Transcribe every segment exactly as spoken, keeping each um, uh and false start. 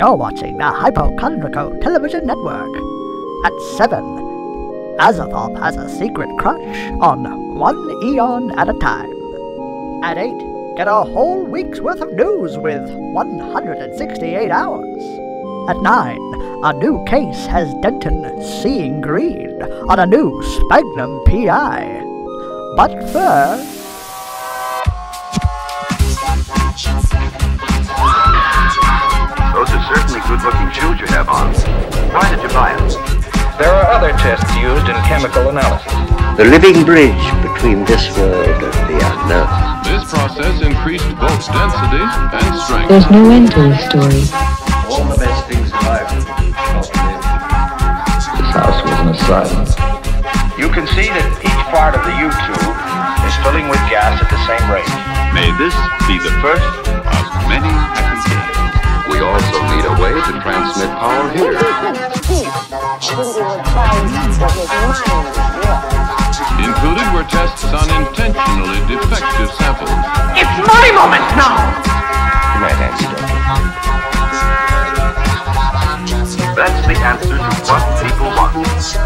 You're watching the Hypochondriacal Television Network. At seven, Azathoth has a secret crush on one eon at a time. At eight, get a whole week's worth of news with one hundred sixty-eight hours. At nine, a new case has Denton seeing green on a new Sphagnum P I. But first... Those are certainly good-looking shoes you have on. Why did you buy them? There are other tests used in chemical analysis. The living bridge between this world and the unknown. This process increased both density and strength. There's no end to this story. All the best things in life. This house was an asylum. You can see that each part of the U-tube is filling with gas at the same rate. May this be the first of many happy days. We also need a way to transmit power here. Included were tests on intentionally defective samples. It's my moment now! Good night, Andy. That's the answer to what people want.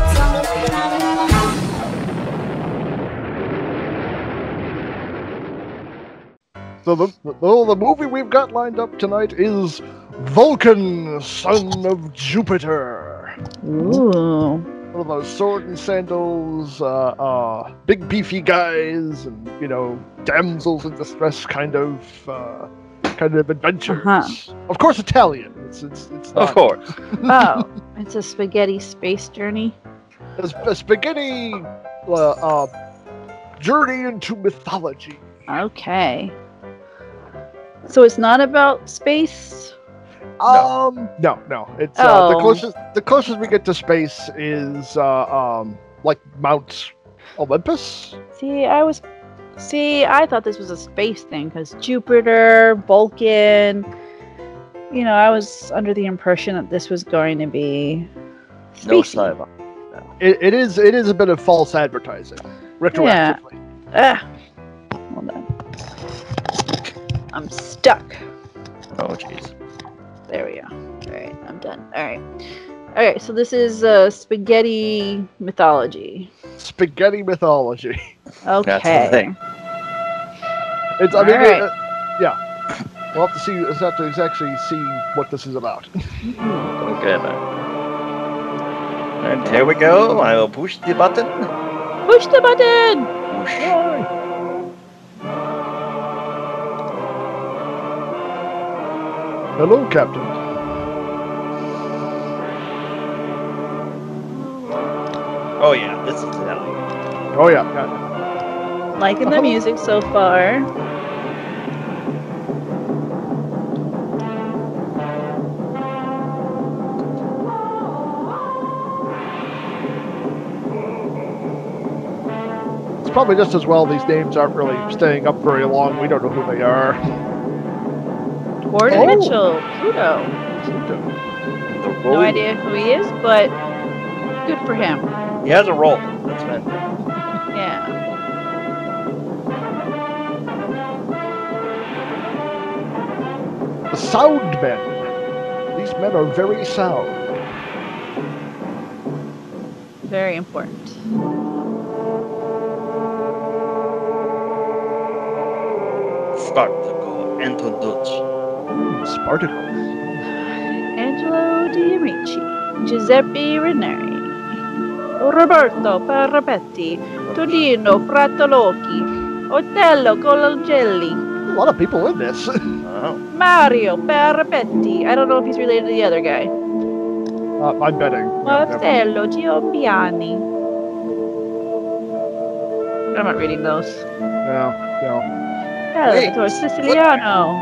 So the, the, the movie we've got lined up tonight is Vulcan, Son of Jupiter. Ooh. One of those sword and sandals, uh, uh, big beefy guys, and, you know, damsels in distress kind of, uh, kind of adventures. Uh-huh. Of course, Italian. It's, it's, it's not. Of course. Oh, it's a spaghetti space journey. A, a spaghetti uh, uh, journey into mythology. Okay. So it's not about space? Um, no, no. It's uh, the Oh. closest. The closest we get to space is uh, um, like Mount Olympus. See, I was... See, I thought this was a space thing, because Jupiter, Vulcan... You know, I was under the impression that this was going to be... No spacey. sci-fi. It, it is. It is a bit of false advertising, retroactively. Ah. Hold on. I'm stuck. Oh, jeez. There we go. Alright, I'm done. Alright. Alright, so this is uh, spaghetti mythology. Spaghetti mythology. Okay. That's the thing. It's. I mean, Alright. uh, yeah. We'll have to see. We'll have to actually see what this is about. Okay, then. And here we go. I will push the button. Push the button! Yay. Hello, Captain. Oh yeah, this is Italian. Oh yeah. yeah. Liking the music so far. It's probably just as well these names aren't really staying up very long. We don't know who they are. Four-dimensional Pluto. The No roll. idea who he is, but good for him. He has a roll. That's fantastic. Yeah. The sound men. These men are very sound. Very important. Spartaco Anton Dutch. Spartacles. Angelo Di Amici. Giuseppe Ranieri. Roberto Parapetti. Tonino Fratolocchi. Otello Colagelli. A lot of people in this. Oh. Mario Parapetti. I don't know if he's related to the other guy. uh, I'm betting. Yeah, yeah. Marcello Giobbiani. I'm not reading those. Yeah, yeah. Salvatore Siciliano.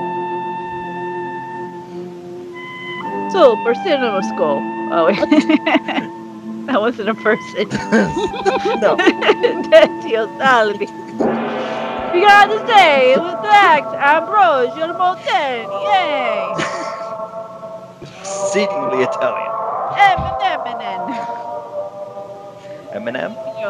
Super Cinemascope. Oh, wait. That wasn't a person. No. Tio Salvi. We gotta say, it was act Ambrosio Montaigne. Yay! Exceedingly Italian. Eminem. Eminem? Yo,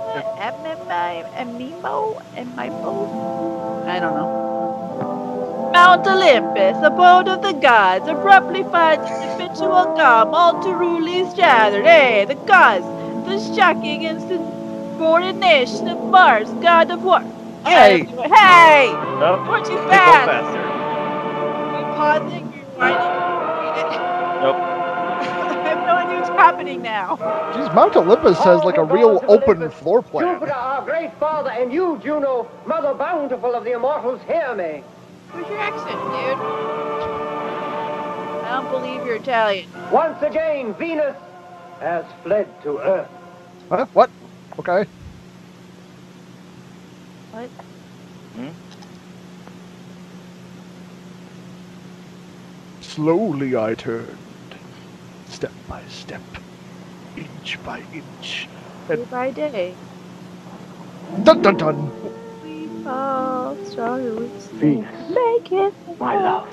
Eminem, Emimo, Emimo. I don't know. Mount Olympus, abode of the gods, abruptly finds its habitual calm, all to rule is gathered. Hey, the gods, the shocking insubordination of Mars, god of war. Hey! Hey! Nope. You're too They go fast! faster. You pausing, you're whining. Nope. I have no idea what's happening now. Geez, Mount Olympus has like a real open floor plan. Jupiter, our great father, and you, Juno, mother bountiful of the immortals, hear me. Where's your accent, dude? I don't believe you're Italian. Once again, Venus has fled to Earth. Huh? What? Okay. What? Hmm? Slowly I turned, step by step, inch by inch, Day and by day. dun dun dun. We fall stronger with Venus, make it my love.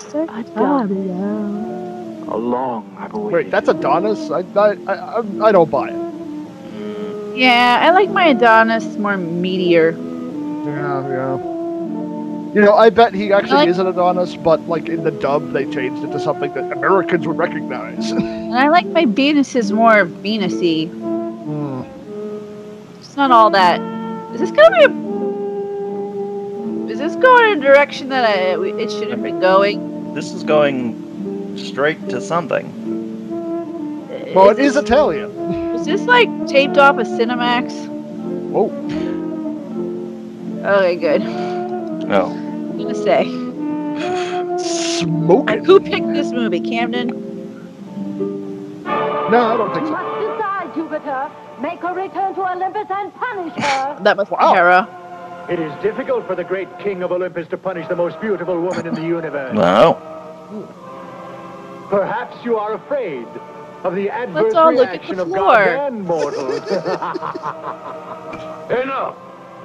How long I've awaited. Wait, that's Adonis? I, I, I, I- I don't buy it. Yeah, I like my Adonis more meteor. Yeah, yeah. You know, I bet he actually like- is an Adonis, but like in the dub, they changed it to something that Americans would recognize. And I like my Venus's more Venus-y. Hmm. It's not all that. Is this gonna be a... Is this going in a direction that I, it should have been going? This is going straight to something. Well, is it is this, Italian. Is this like taped off a Cinemax? Oh, Okay, good. No. I'm gonna say. smoking. Like, who picked this movie? Camden? No, I don't think You so. must decide, Jupiter. Make her return to Olympus and punish her. That must Wow. be Hera. It is difficult for the great king of Olympus to punish the most beautiful woman in the universe. No. Perhaps you are afraid of the adverse Let's all look at reaction the of floor. gods and mortals. Enough!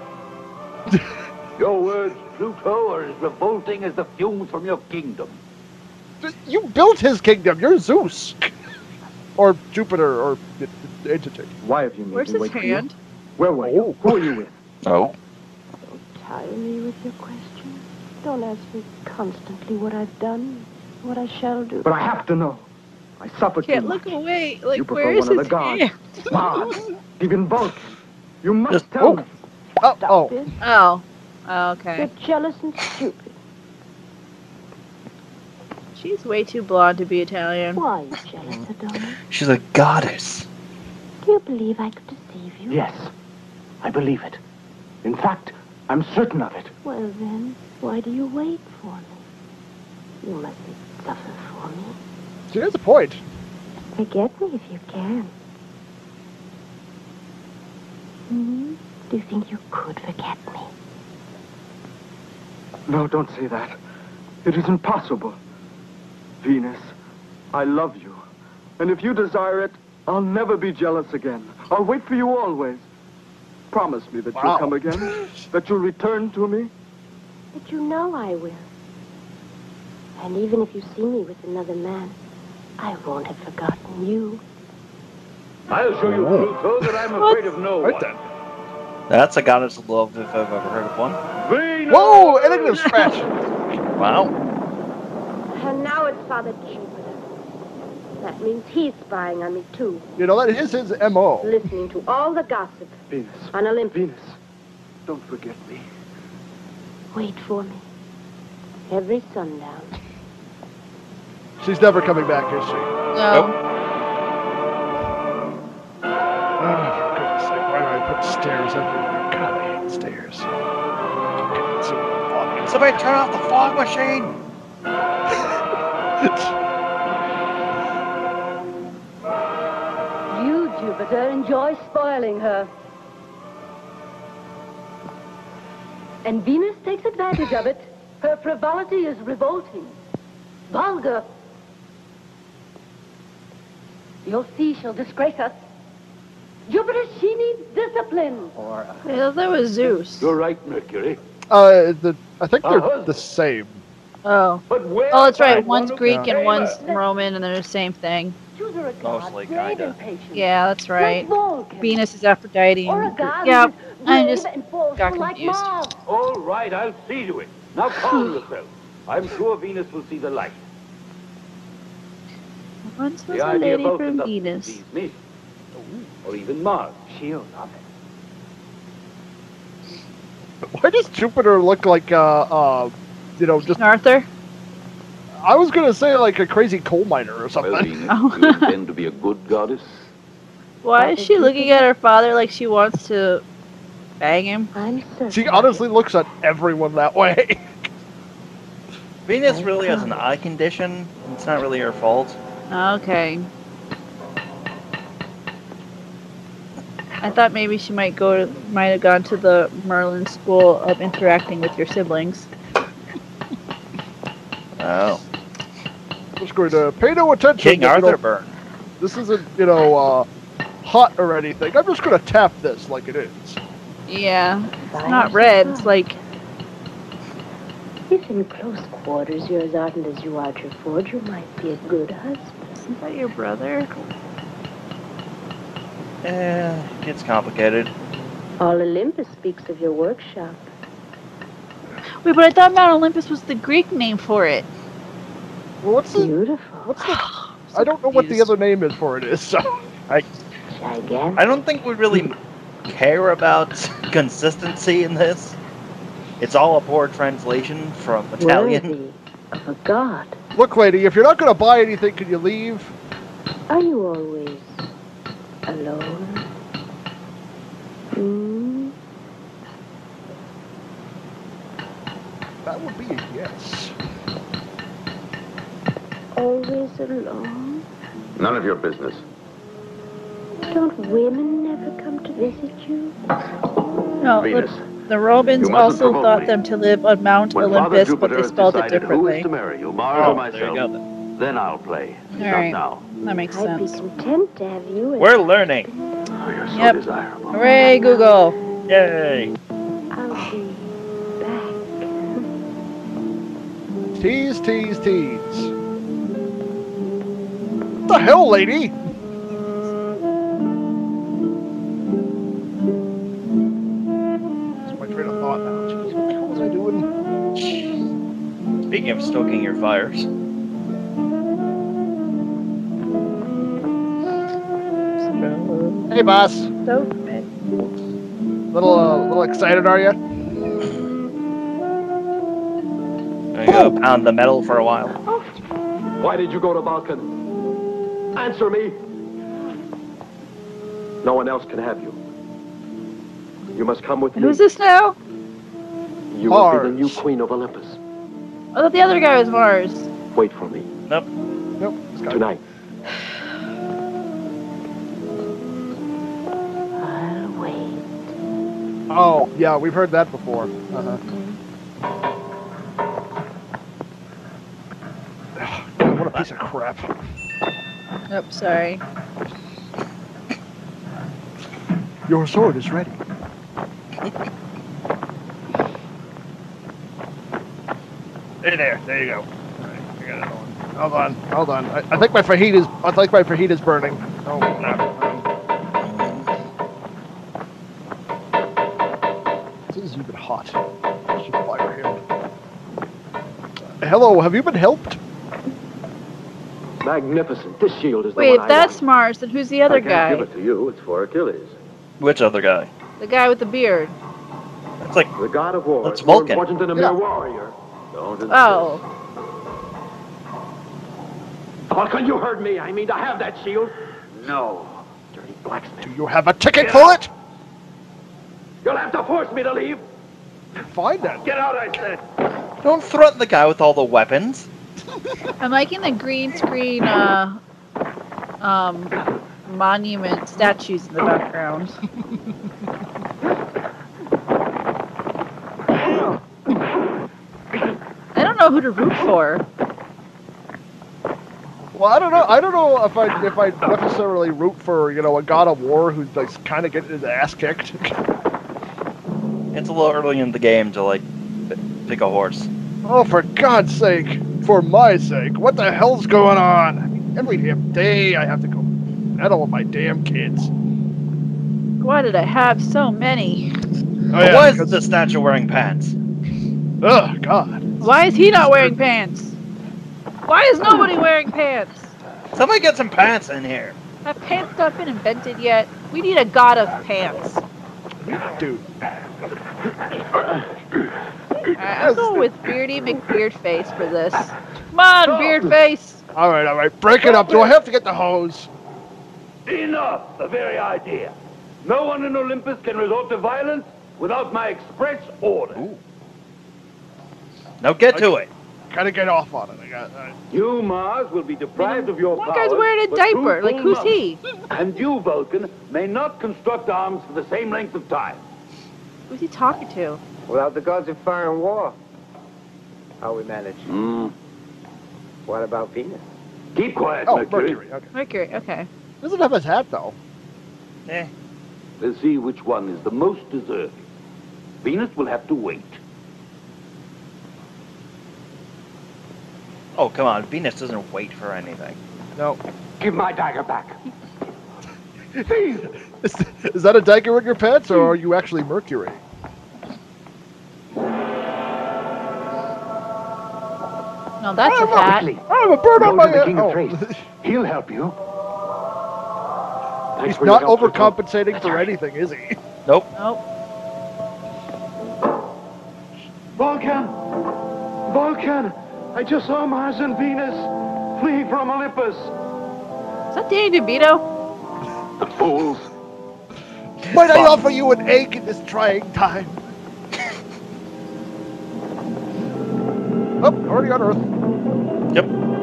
Your words, Pluto, are as revolting as the fumes from your kingdom. You built his kingdom. You're Zeus. Or Jupiter, or the the entity. Why have you made Where's me his wait for you? hand? Where were you? Who are you with? No. Tire me with your questions. Don't ask me constantly what I've done, what I shall do. But I have to know. I suffered too Can't much. look away. Like, You prefer where is one of his the gods. hand? Mars, even Vulcan. You must Just- tell oh. me. Oh, Stop oh. it. Oh. Oh, okay. You're jealous and stupid. She's way too blonde to be Italian. Why are you jealous, Adonis? She's a goddess. Do you believe I could deceive you? Yes, I believe it. In fact, I'm certain of it. Well then, why do you wait for me? You mustn't suffer for me. See, that's a point. Forget me if you can. Hmm? Do you think you could forget me? No, don't say that. It is impossible. Venus, I love you. And if you desire it, I'll never be jealous again. I'll wait for you always. Promise me that Wow. you'll come again, that you'll return to me. But you know I will. And even if you see me with another man, I won't have forgotten you. I'll show you, Pluto, that I'm afraid of no Right one. then. That's a goddess of love if I've ever heard of one. Venus! Whoa, enigma scratch. Wow. And now it's Father Jupiter. That means he's spying on me too, You know, that is his M O. listening to all the gossip Venus, on Olympus. Venus, don't forget me. Wait for me. Every sundown. She's never coming back, is she? No. Oh, for goodness sake, why do I put stairs everywhere? God, I hate stairs. Okay, so, fog. Somebody turn off the fog machine. You, Jupiter, enjoy spoiling her. And Venus takes advantage of it. Her frivolity is revolting. Vulgar. You'll see she'll disgrace us. Jupiter, she needs discipline. Yeah, that was Zeus. You're right, Mercury. Uh, the, I think they're Uh-huh. the same. Oh. But where Oh, that's right. find one One's who Greek can and tame one's her? Roman, and they're the same thing. Choose her a god, Mostly, brave kinda. and patient. Yeah, that's right. Like Vulcan. Venus is Aphrodite. Or a And god yeah, who's I brave just and forceful got like confused. Mars. All right, I'll see to it. Now calm yourself. I'm sure Venus will see the light. Once was The a idea lady of from Vulcan Venus. doesn't please me. Or even Mars. She'll love it. Why does Jupiter look like, uh, uh, you know, just... Arthur? I was gonna say like a crazy coal miner or something. Well, Venus, Oh. you intend to be a good goddess? Why is she looking at her father like she wants to bang him? I'm certain. She honestly looks at everyone that way. Venus really has an eye condition. It's not really her fault. Okay. I thought maybe she might go to, might have gone to the Merlin school of interacting with your siblings. Oh. I'm just going to pay no attention. King to, Arthur you know, burn. This isn't, you know, uh, hot or anything. I'm just going to tap this like it is. Yeah. It's not red. It's like... If in close quarters you're as ardent as you are Triford, you might be a good husband. Isn't that your brother? Eh, it's complicated. All Olympus speaks of your workshop. Wait, but I thought Mount Olympus was the Greek name for it. Well, what's the... Beautiful. What's the... I don't know what the other name is for it is, so... I, Gigantic. I don't think we really care about consistency in this. It's all a poor translation from Italian. Worthy of a god. Look, lady, if you're not going to buy anything, can you leave? Are you always alone? Hmm? That would be a yes. Always alone? None of your business. Don't women never come to visit you? No, Venus, the, the Romans you mustn't also provoke thought me. them to live on Mount When Father Olympus, but Jupiter they has spelled it decided who is differently. to marry you, Mars Oh, or myself, there you go then. then I'll play. All Not right. now. That makes I'd be sense. content to have you as We're learning. Oh, you're so Yep. desirable. Hooray, Google. Yay. I'll be back. Tease, tease, tease. What the hell, lady? That's my train of thought now. Jeez, what the hell was I doing? Speaking of stoking your fires. Hey, boss. So good. Little, uh, little excited, are you? There you go, pound the metal for a while. Why did you go to Vulcan? Answer me. No one else can have you. You must come with me. Who's this now? You will be the Mars. new queen of Olympus. I thought the other guy was Mars. Wait for me. Nope. Nope. This guy. Tonight. I'll wait. Oh, yeah, we've heard that before. Uh-huh. God, what a piece of crap. Nope, sorry. Your sword is ready. Hey there, there you go. Alright, I got it on. Hold on, hold on. I, I think my fajita's I think my fajita's burning. Oh no. This is even hot. I should fire him. Hello, have you been helped? Magnificent. This shield is the Wait, one if I that's want. Mars, then who's the other I can't guy? give it to you. It's for Achilles. Which other guy? The guy with the beard. It's like, The god of war That's is more Vulcan. important than a Yeah. mere warrior. Don't insist. Oh. Vulcan, you heard me. I mean to have that shield. No. Dirty blacksmith. Do you have a ticket for it? You'll have to force me to leave. Fine then. Get out, I said. don't threaten the guy with all the weapons. I'm liking the green screen uh um monument statues in the background. I don't know who to root for. Well, I don't know. I don't know if I if I necessarily root for you know a god of war who's like kind of getting his ass kicked. It's a little early in the game to like p- pick a horse. Oh, for God's sake! For my sake! What the hell's going on? I mean, every damn day I have to go meddle with my damn kids. Why did I have so many? Oh, But yeah, why is because- the statue wearing pants? Ugh, God. Why is he not wearing pants? Why is nobody wearing pants? Somebody get some pants in here. Have pants not been invented yet? We need a god of pants. Dude. Alright, I'm going with Beardy McBeardface for this. Come on, Beardface! Alright, alright. Break it up. Do I have to get the hose? Enough! The very idea. No one in Olympus can resort to violence without my express order. Ooh. Now get to it. Gotta get off on it. I got. Uh, You, Mars, will be deprived of your One powers. guy's wearing a for diaper. two Like, full who's months. he? And you, Vulcan, may not construct arms for the same length of time. Who's he talking to? Without the gods of fire and war, how we manage? Mm. What about Venus? Keep quiet, oh, Mercury. Mercury. Okay. Mercury, okay. Doesn't have his hat though. Eh. Let's see which one is the most deserving. Venus will have to wait. Oh, come on. Venus doesn't wait for anything. No. Give my dagger back. is, is that a dagger in your pants, or are you actually Mercury? No, that's a hat. I have a bird on my the head. King of Oh. Trace. He'll help you. Thanks He's for not your help, Pluto. overcompensating for anything, is he? Nope. Nope. Vulcan! Vulcan! I just saw Mars and Venus fleeing from Olympus. Is that Danny DeVito? The fools. Might I offer you an egg in this trying time? Oh, already on Earth. Yep.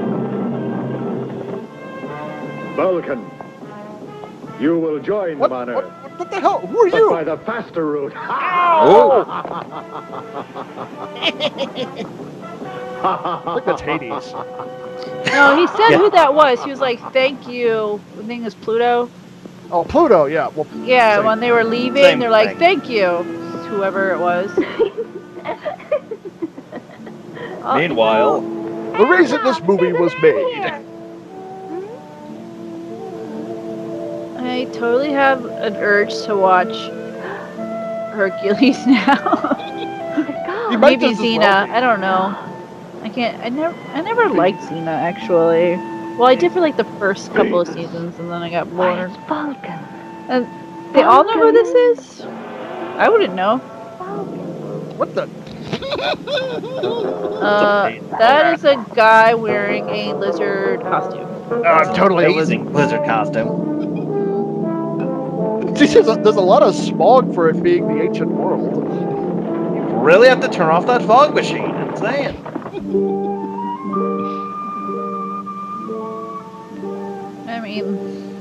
Vulcan, you will join What, them on what, Earth. what, what the hell? Who are But you? by the faster route. Oh. I think that's Hades. No, he said Yeah. who that was. He was like, thank you. The thing is Pluto. Oh, Pluto, yeah. Well, Yeah, same. when they were leaving, Same they're like, thing. thank you. Whoever it was. Oh, Meanwhile, The reason this movie was made. I totally have an urge to watch Hercules now. You might Maybe just as Xena. well be. I don't know. I can't. I never. I never liked Xena actually. Well, I did for like the first couple of seasons, and then I got bored. Vulcan. And they all know who this is. I wouldn't know. What the? Uh, that is a guy wearing a lizard costume. Oh, I'm totally amazing blizzard costume. There's a, there's a lot of smog for it being the ancient world. Really have to turn off that fog machine. I'm saying. I mean,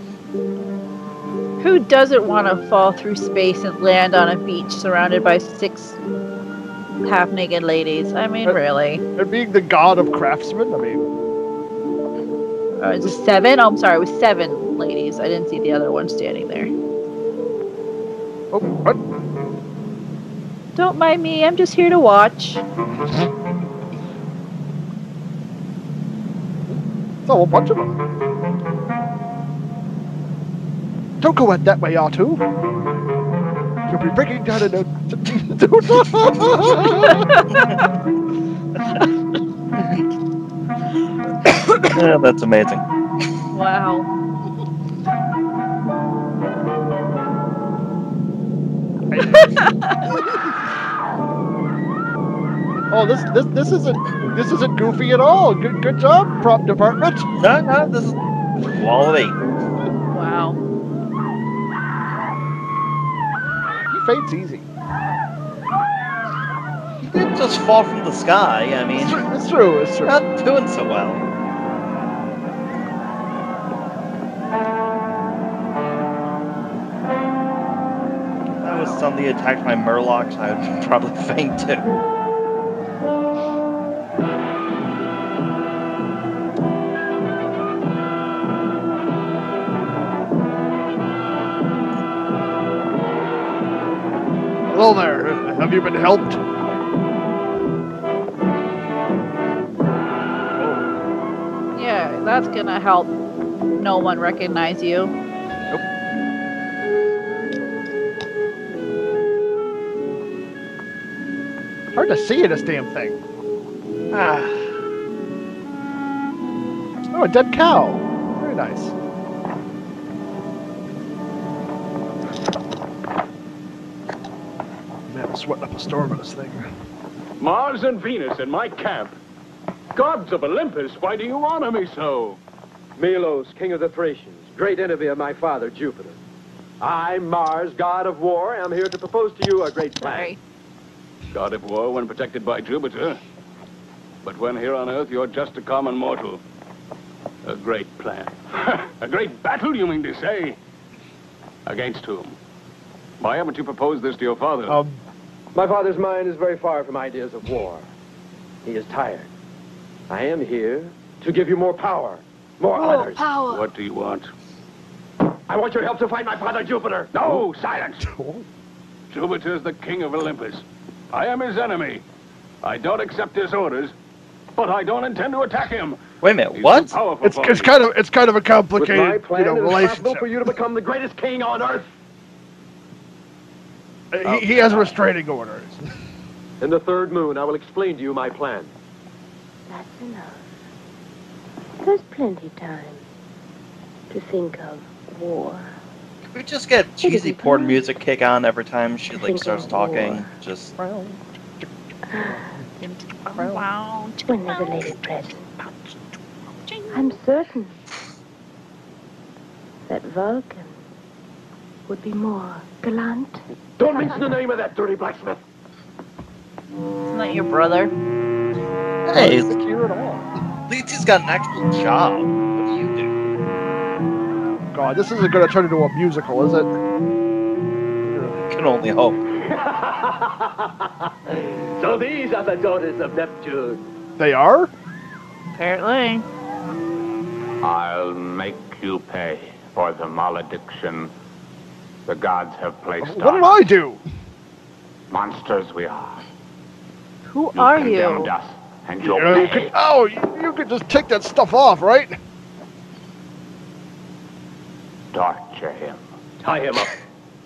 who doesn't want to fall through space and land on a beach surrounded by six half-naked ladies? I mean, Uh, really. And being the god of craftsmen, I mean. Uh, is it seven? Oh, I'm sorry, it was seven ladies. I didn't see the other one standing there. Oh, what? Don't mind me, I'm just here to watch. Oh, a bunch of them. Don't go out that way, R two. You'll be breaking down in a... Yeah, that's amazing. Wow. Oh, this this this isn't this isn't goofy at all. Good good job, prop department. No, no, this is quality. Wow. He fades easy. He didn't just fall from the sky. I mean, It's true. It's true. It's true. not doing so well. If that was somebody attacked by murlocs, I would probably faint too. Hello there. Have you been helped? Yeah, that's gonna help no one recognize you. Hard to see in this damn thing. Ah. Oh, a dead cow. Very nice. Man, I'm sweating up a storm on this thing. Mars and Venus in my camp. Gods of Olympus, why do you honor me so? Milos, king of the Thracians, great enemy of my father, Jupiter. I, Mars, god of war, am here to propose to you a great plan. Sorry. God of war when protected by Jupiter. But when here on Earth, you're just a common mortal. A great plan. A great battle, you mean to say? Against whom? Why haven't you proposed this to your father? Um, My father's mind is very far from ideas of war. He is tired. I am here to give you more power, more More honors. power. What do you want? I want your help to find my father, Jupiter. No, silence! Jupiter's the king of Olympus. I am his enemy. I don't accept his orders, but I don't intend to attack him. Wait a minute, He's what? too powerful it's for it's me. kind of it's kind of a With my complicated, plan, you know, it is possible relationship. for you to become the greatest king on Earth. Uh, he, he has restraining orders. In the third moon, I will explain to you my plan. That's enough. There's plenty time to think of war. Can we just get cheesy porn music kick on every time she like Think starts of talking? war. Just When there's a lady present, I'm certain that Vulcan would be more gallant. Don't mention the name of that dirty blacksmith. Isn't that your brother? hey, Not secure at all. at least he's got an actual job. What do you do? God, this isn't going to turn into a musical, is it? Can only hope. So these are the daughters of Neptune. They are? Apparently. I'll make you pay for the malediction the gods have placed What on did I do? monsters we are. Who You are condemned you? us, and You, you'll know, you pay. could, oh, you, you could just take that stuff off, right? Torture him. Tie him up.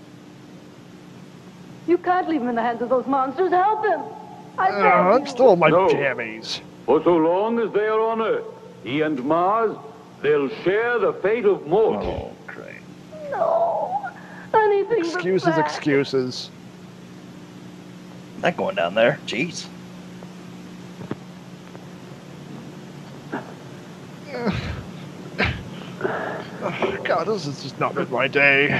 You can't leave him in the hands of those monsters. Help him! I Uh, beg I'm you. still in my No. jammies. For so long as they are on Earth, he and Mars, they'll share the fate of mortals. Oh, great. No. Anything but Excuses, that. excuses. Not going down there. Jeez. Oh, God, this has just not been my day.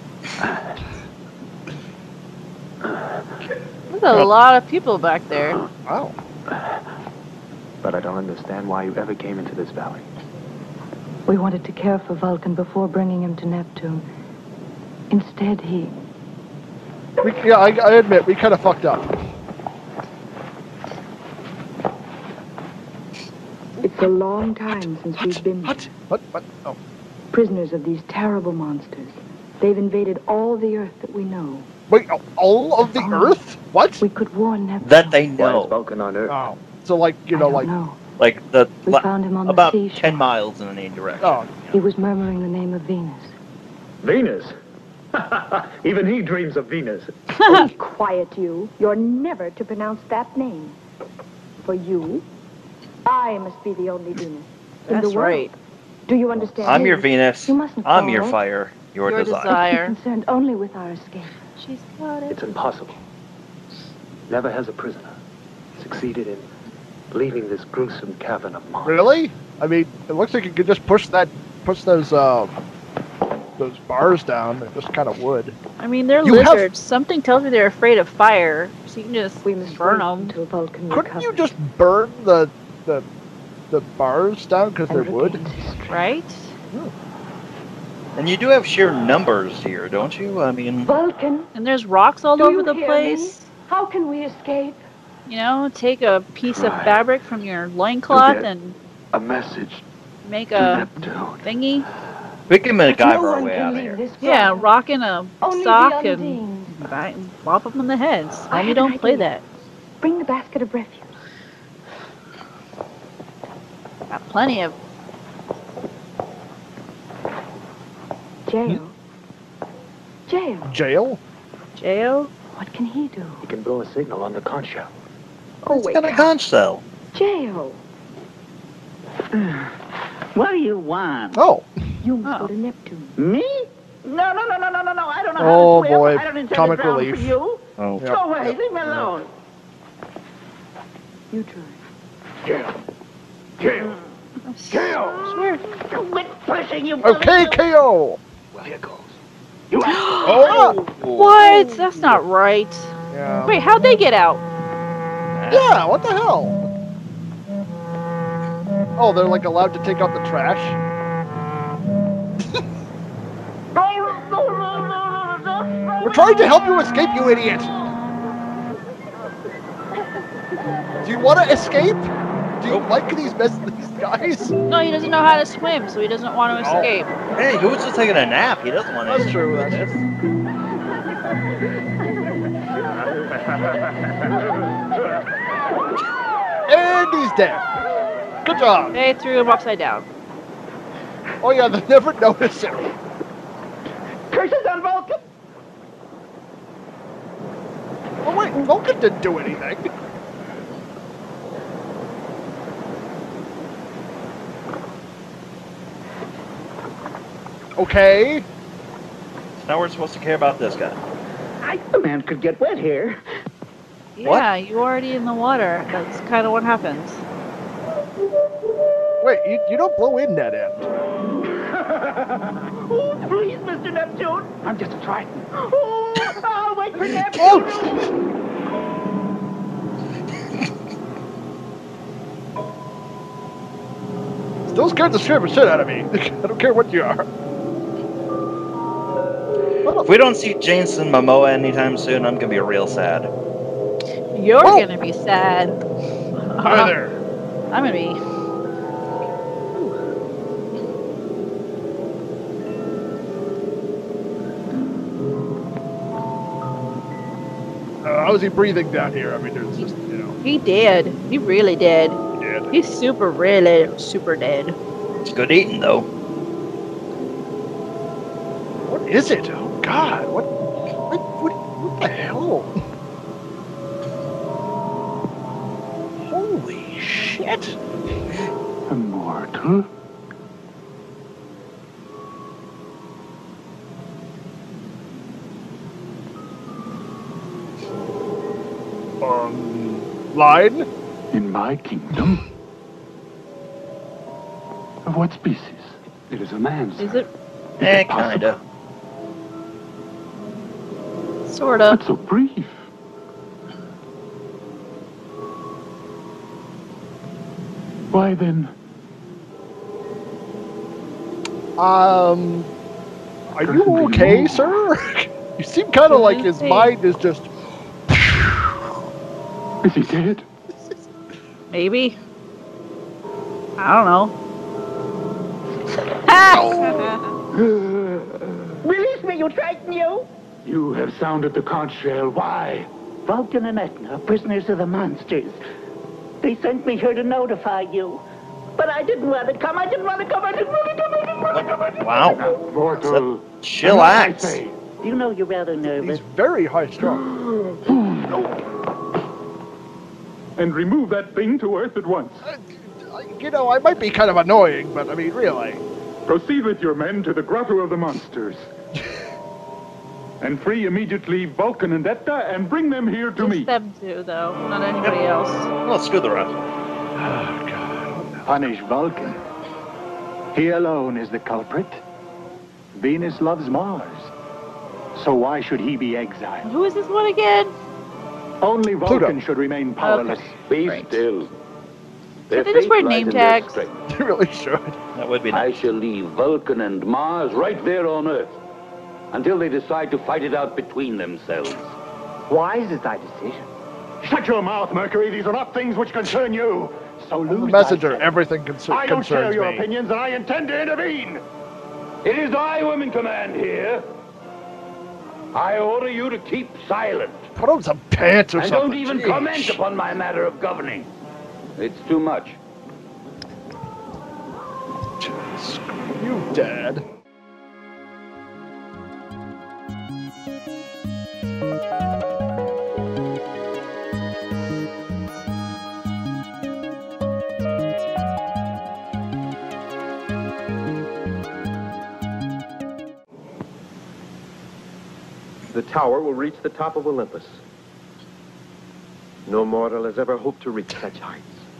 There's a lot of people back there. Wow. But I don't understand why you ever came into this valley. We wanted to care for Vulcan before bringing him to Neptune. Instead, he... We, yeah, I, I admit, we kind of fucked up. It's a long time since we've been What? What? What? Oh. prisoners of these terrible monsters. They've invaded all the Earth that we know. Wait, all of the Oh. Earth? What? We could warn Neptune. That they Why is know. Vulcan on Earth? Oh. So, like, you I know, don't like... know. Like the We la- found him on about the seashore. ten miles in any direction. Oh. He was murmuring the name of Venus. Venus? Even he dreams of Venus. Be quiet, you. You're never to pronounce that name. For you, I must be the only Venus in That's the world. right. Do you understand? I'm me? your Venus. You mustn't I'm your fall. fire. Your, Your desire. desire. Be concerned only with our escape. She's got it. It's impossible. Never has a prisoner succeeded in leaving this gruesome cavern of Mars. Really? I mean, it looks like you could just push that, push those, uh, those bars down. It just kind of would. I mean, they're You have- lizards. Something tells me they're afraid of fire, so you can just We must burn wait them. until Vulcan Couldn't you recovers just burn the, the, the bars down because they're and wood? regains his strength. Right? And you do have sheer numbers here, don't you? I mean, Vulcan, And there's rocks all do over you the hear place. me? How can we escape? You know, take a piece of Right. fabric from your loincloth Okay. and A message make to a Neptune. thingy. we can MacGyver no our one way can out of leave here. this Yeah, realm. rock in a Only sock the and undine. bite- whop them in the heads. I Homie, have don't an play idea. that. Bring the basket of refuse. Got plenty of. Jail. Jail. Jail? Jail? What can he do? He can blow a signal on the conch shell. Oh, It's wait. got a conch shell. Jail. What do you want? Oh. You must go to Neptune. Me? No, no, no, no, no, no, no. I don't know Oh, how to swim. boy. I don't intend Comic to drown relief. for you. Oh. Yep. Go away. Yep. Leave me alone. You try. Jail. Jail. Jail. Swear. Quit pushing, you Okay, K O. Well, here goes. Oh. What? That's not right. Yeah. Wait, how'd they get out? Yeah, what the hell? Oh, they're like allowed to take out the trash? We're trying to help you escape, you idiot! Do you want to escape? Do you like these mess these guys? No, he doesn't know how to swim, so he doesn't want to Oh. escape. Hey, who was just taking a nap? He doesn't want to. That's true, that's And he's dead. Good job. They threw him upside down. Oh yeah, they never notice him. Curses on Vulcan! Oh wait, Vulcan didn't do anything. Okay. So now we're supposed to care about this guy. I, the man could get wet here. Yeah, you already in the water. That's kind of what happens. Wait, you, you don't blow in that end. Oh, please, Mister Neptune. I'm just a Triton. Oh, I'll wait for Neptune. Oh! Still scared the shit shit out of me. I don't care what you are. If we don't see Jason Momoa anytime soon, I'm gonna be real sad. You're Oh. gonna be sad. Hi there. I'm gonna be. Uh, how's he breathing down here? I mean, there's just, you know. He did. He really did. He did. He's super, really, super dead. It's good eating though. What is it? Oh God! What? What? What, what the hell? Holy shit! Immortal? Um, line? In my kingdom? Of what species? It is a man's. Is it? Eh, kinda. Sorta. But so brief. Why then? Um, are you okay, sir? You seem kind of like his mind is just. Is he dead? Maybe. I don't know. Release me, you Triton, you! You have sounded the conch shell. Why? Vulcan and Etna are prisoners of the monsters. They sent me here to notify you. But I didn't want to come. I didn't want to come. I didn't want to come. I didn't want to come. I didn't Wow. want to come. Mortal. Chillax. You know you're rather nervous. He's very high strung. And remove that thing to Earth at once. Uh, you know, I might be kind of annoying, but I mean, really. Proceed with your men to the Grotto of the Monsters. And free immediately Vulcan and Etna and bring them here to Just me. them two, though, not anybody else. Let's screw the rest. Oh God. Punish Vulcan. He alone is the culprit. Venus loves Mars. So why should he be exiled? Who is this one again? Only Vulcan Pluto. should remain powerless. Be Right. still. Should they just wear name tags? You really should. That would be I nice. shall leave Vulcan and Mars right there on Earth until they decide to fight it out between themselves. Wise is thy decision. Shut your mouth, Mercury. These are not things which concern you. So I'm the lose messenger. thyself. Everything concer- I don't share concerns your me. opinions, and I intend to intervene. It is I who am in command here. I order you to keep silent. Put on some pants or And something. don't even Jeez. comment upon my matter of governing. It's too much. Screw you, Dad. the tower will reach the top of Olympus. No mortal has ever hoped to reach such heights.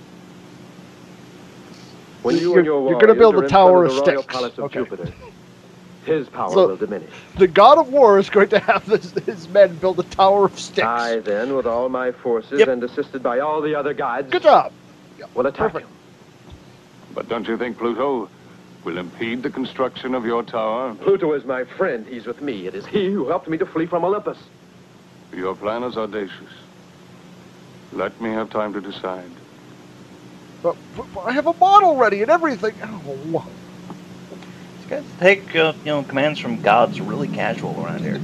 When you You're- and your you're gonna build warriors the are in Tower front of the Royal Styx. Palace of Okay. Jupiter, his power So- will diminish. The god of war is going to have this, his men build a tower of sticks. I then, with all my forces Yep. and assisted by all the other gods, Good job. will attack Perfect. him. But don't you think Pluto will impede the construction of your tower? Pluto is my friend. He's with me. It is he who helped me to flee from Olympus. Your plan is audacious. Let me have time to decide. But, but I have a model ready and everything. Oh. These guys take uh, you know commands from gods really casual around here.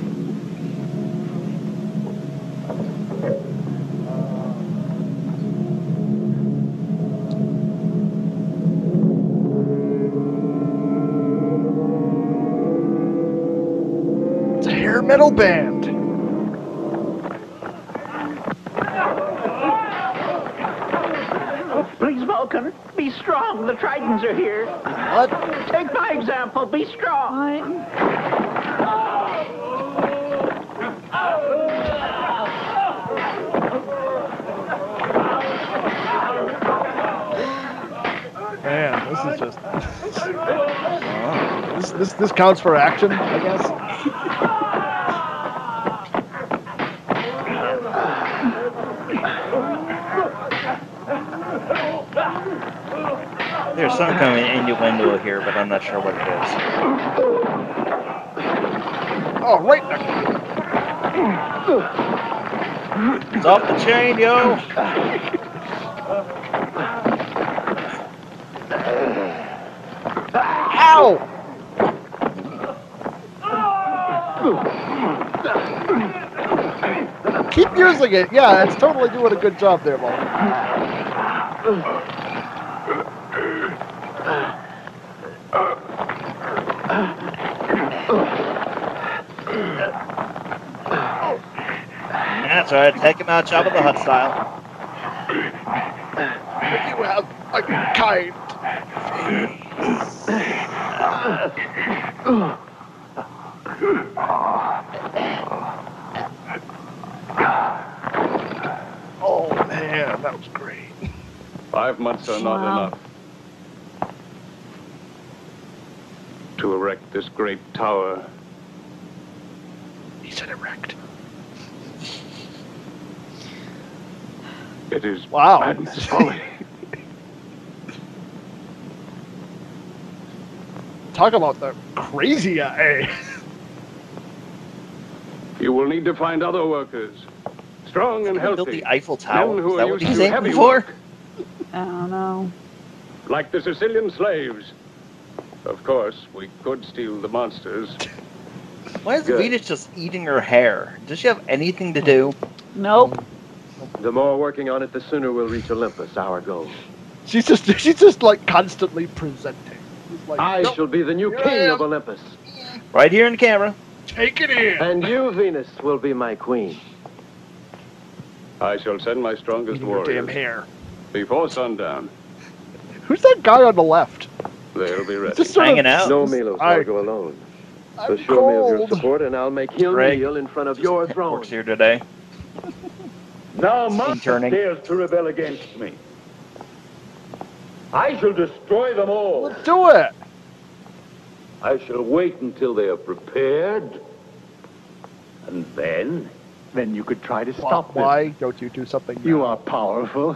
It's a hair metal band. Please, Vulcan, be strong. The Tritons are here. What? Take my example. Be strong. Man, this is just. this, this this counts for action, I guess. There's some kind of innuendo here, but I'm not sure what it is. Oh, right there. It's off the chain, yo. Ow! Keep using it. Yeah, it's totally doing a good job there, Mo. That's all right. Take him out, Jabba the Hutt style. You have a kind Oh man, that was great. Five months are not Wow. enough to erect this great tower. He said erect. It is Wow. madness, folly. Talk about the crazy eye. You will need to find other workers, strong and Built healthy. the Eiffel Tower. Men who Is that are what used he's to aiming heavy for? work, I don't know. like the Sicilian slaves. Of course, we could steal the monsters. Why is Good. Venus just eating her hair? Does she have anything to do? Nope. The more working on it, the sooner we'll reach Olympus, our goal. She's just she's just like constantly presenting. She's like, I "Nope, shall be the new here I king am. of Olympus. Right here in camera. Take it in. And you, Venus, will be my queen. I shall send my strongest Eating your damn warriors hair. before sundown. Who's that guy on the left? They'll be ready. Just sort Hanging of, out. No, Milos, I- I'll go alone. So I'm show me of your cold. support, and I'll make him Greg. kneel in front of your throne. Works here today. Now Mars Interning. dares to rebel against me. I shall destroy them all. Let's do it. I shall wait until they are prepared. And then... Then you could try to Why, stop them. why don't you do something? You now? are powerful.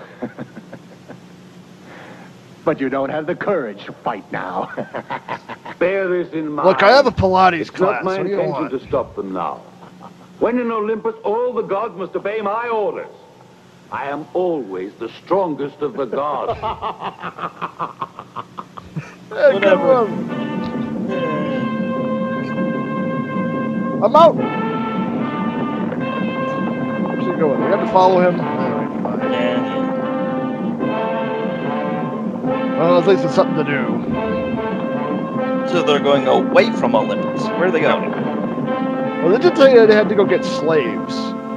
But you don't have the courage to fight now. Bear this in mind. Look, I have a Pilates It's class. not my What do you intention want? to stop them now. When in Olympus, all the gods must obey my orders. I am always the strongest of the gods. Hey, good one. I'm out. Where's he going? We have to follow him. Alright, fine. Yeah. Well, at least it's something to do. So they're going away from Olympus. Where are they going? Well, they did tell you they had to go get slaves.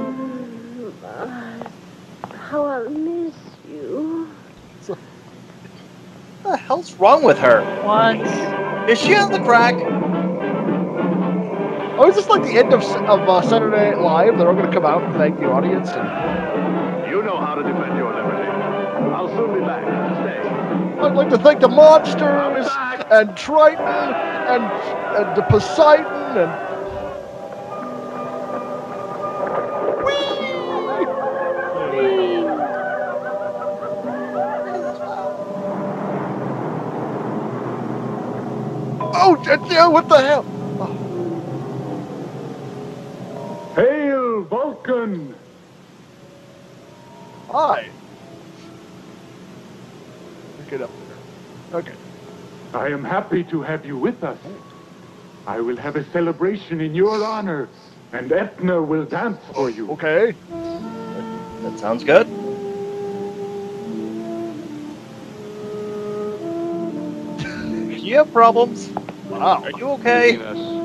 How I'll miss you. What the hell's wrong with her? Once. Is she on the crack? Oh, is this like the end of, of uh, Saturday Night Live? They're all going to come out and thank the audience? And... You know how to defend your liberty. I'll soon be back. Stay. I'd like to thank the monsters and Triton and, and the Poseidon and... Oh, yeah, what the hell? Oh. Hail, Vulcan! Hi. Get up there. Okay. I am happy to have you with us. I will have a celebration in your honor, and Etna will dance for you. Okay. That sounds good. You have problems? Wow. Are you okay?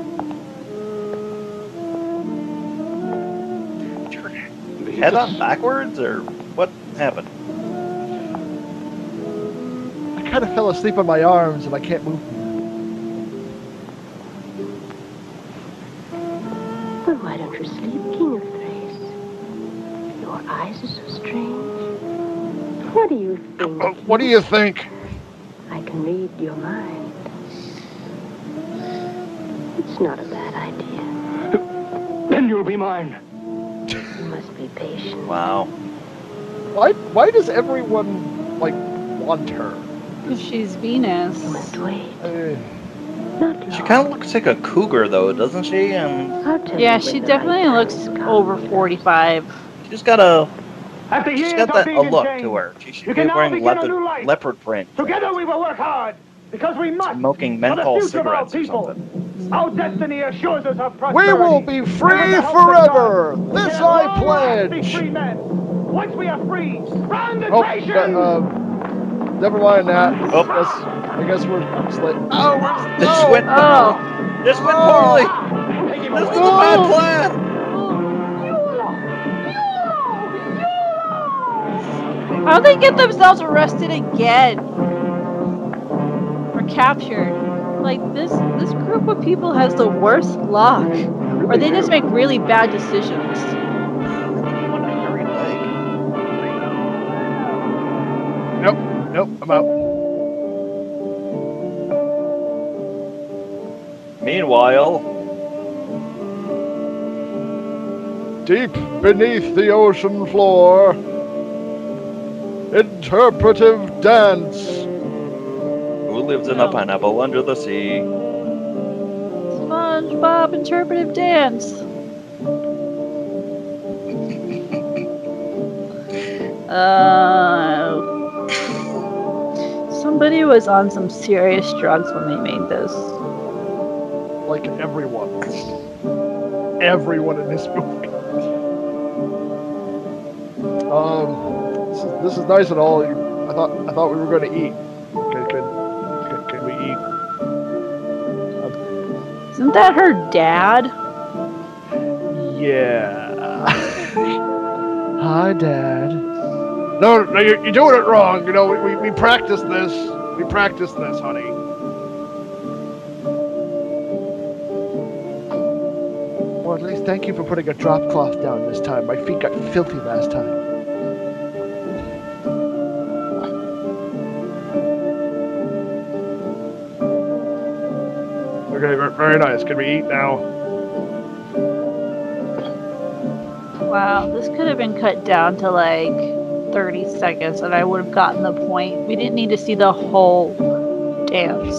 Head on backwards, or what happened? I kind of fell asleep on my arms and I can't move. Well, why don't you sleep, King of Thrace? Your eyes are so strange. What do you think? Uh, what do you think? I can read your mind. It's not a bad idea. Then you'll be mine. You must be patient. Wow. Why? Why does everyone like want her? Because she's Venus. You must wait. Uh, Not She long. kind of looks like a cougar, though, doesn't she? And I'll tell Yeah, you she when the definitely right looks time comes. over forty-five. she's got a After she's years got of that being a in look chains, to her. She should you be can now wearing begin a leopard, new life. leopard print. Together we will work hard, because we must. Smoking for the menthol future of our cigarettes or people. something. Our destiny assures us of we prosperity. will be And free with the help of forever. God, we This can I at long last be pledge. free men. Once we are free, round the Oh, nation. uh, uh, never mind that. Oh. I guess, I guess we're just like. Oh, we're This oh, went Oh. this went Oh. poorly. Take him This away. was a bad plan. How'd they get themselves arrested again? Or captured? Like, this this group of people has the worst luck. Or they just make really bad decisions. Nope, nope, I'm out. Meanwhile, Deep beneath the ocean floor, interpretive dance. who lives in a pineapple under the sea? SpongeBob interpretive dance. Uh, somebody was on some serious drugs when they made this. Like everyone. Everyone in this movie. Um, this is, this is nice and all. I thought I thought we were going to eat. Can, can, can, can we eat? Isn't that her dad? Yeah. Hi, Dad. No, no, you're, you're doing it wrong. You know, we, we, we practice this. We practice this, honey. Well, at least thank you for putting a drop cloth down this time. My feet got filthy last time. Okay, ver- very nice. Can we eat now? Wow, this could have been cut down to like thirty seconds and I would have gotten the point. We didn't need to see the whole dance.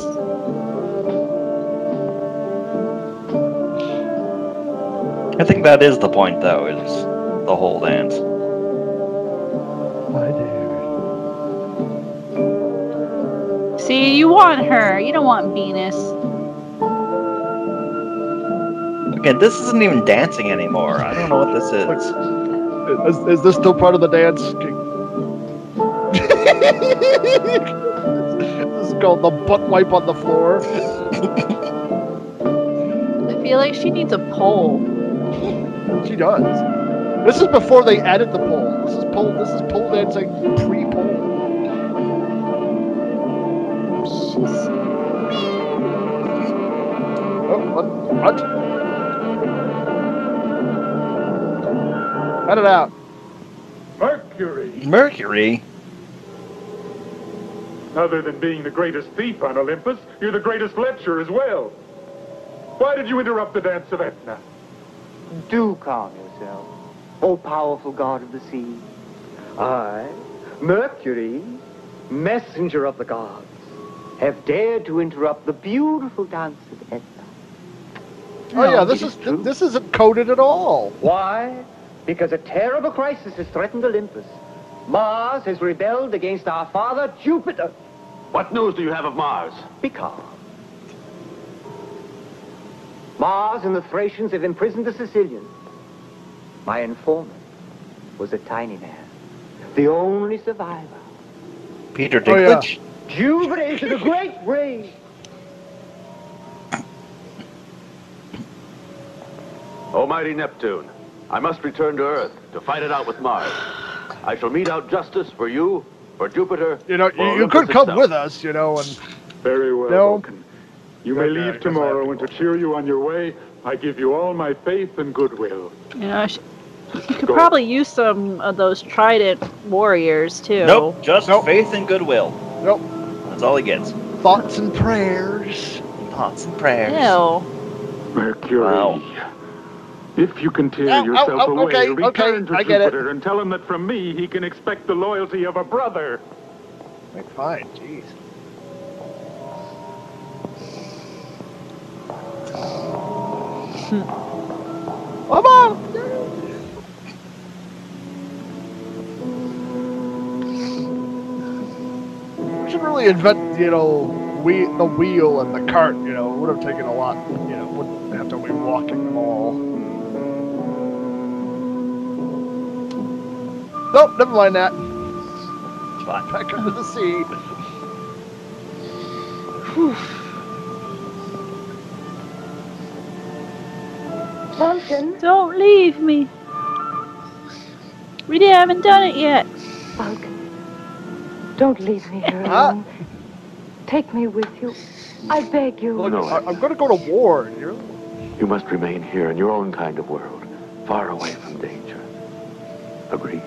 I think that is the point, though, is the whole dance. My dear. See, you want her. You don't want Venus. Again, this isn't even dancing anymore. I don't know what this is. Is, is this still part of the dance? This is called the butt wipe on the floor. I feel like she needs a pole. She does. This is before they added the pole. This is pole. This is pole dancing pre-pole. She's... Oh, what? What? Cut it out. Mercury. Mercury? Other than being the greatest thief on Olympus, you're the greatest lecher as well. Why did you interrupt the dance of Etna? Do calm yourself, O powerful god of the sea. I, Mercury, messenger of the gods, have dared to interrupt the beautiful dance of Etna. Oh No, yeah, this it is true. this isn't coded at all. Why? Because a terrible crisis has threatened Olympus. Mars has rebelled against our father, Jupiter. What news do you have of Mars? Be calm. Mars and the Thracians have imprisoned the Sicilians. My informant was a tiny man, the only survivor. Peter Oh, yeah. Dinklage? Jupiter is in a great rage. Almighty Neptune, I must return to Earth to fight it out with Mars. I shall mete out justice for you, for Jupiter. You know, for you, you Olympus could come itself. with us, you know, and Very well, No. Vulcan. You may Okay, leave because I have tomorrow, to and to cheer you on your way, I give you all my faith and goodwill. Yeah, sh- you could probably use some of those trident warriors too. Nope, just Nope. faith and goodwill. Nope. That's all he gets. Thoughts and prayers. Thoughts and prayers. Ew. Mercury. Wow. If you can tear Ow, ow, yourself ow, away, okay, return okay, to I get it. Jupiter and tell him that from me he can expect the loyalty of a brother. Like, fine, jeez. Come on! We should really invent, you know, we the wheel and the cart. You know, it would have taken a lot. You know, wouldn't have to be walking them all. Nope, never mind that. Fine. Back under the sea. Vulcan. Don't leave me. We haven't done it yet. Vulcan. Don't leave me here Ah. alone. Take me with you. I beg you. Look, No. I, I'm going to go to war. And you're... You must remain here in your own kind of world, far away from danger. Agreed?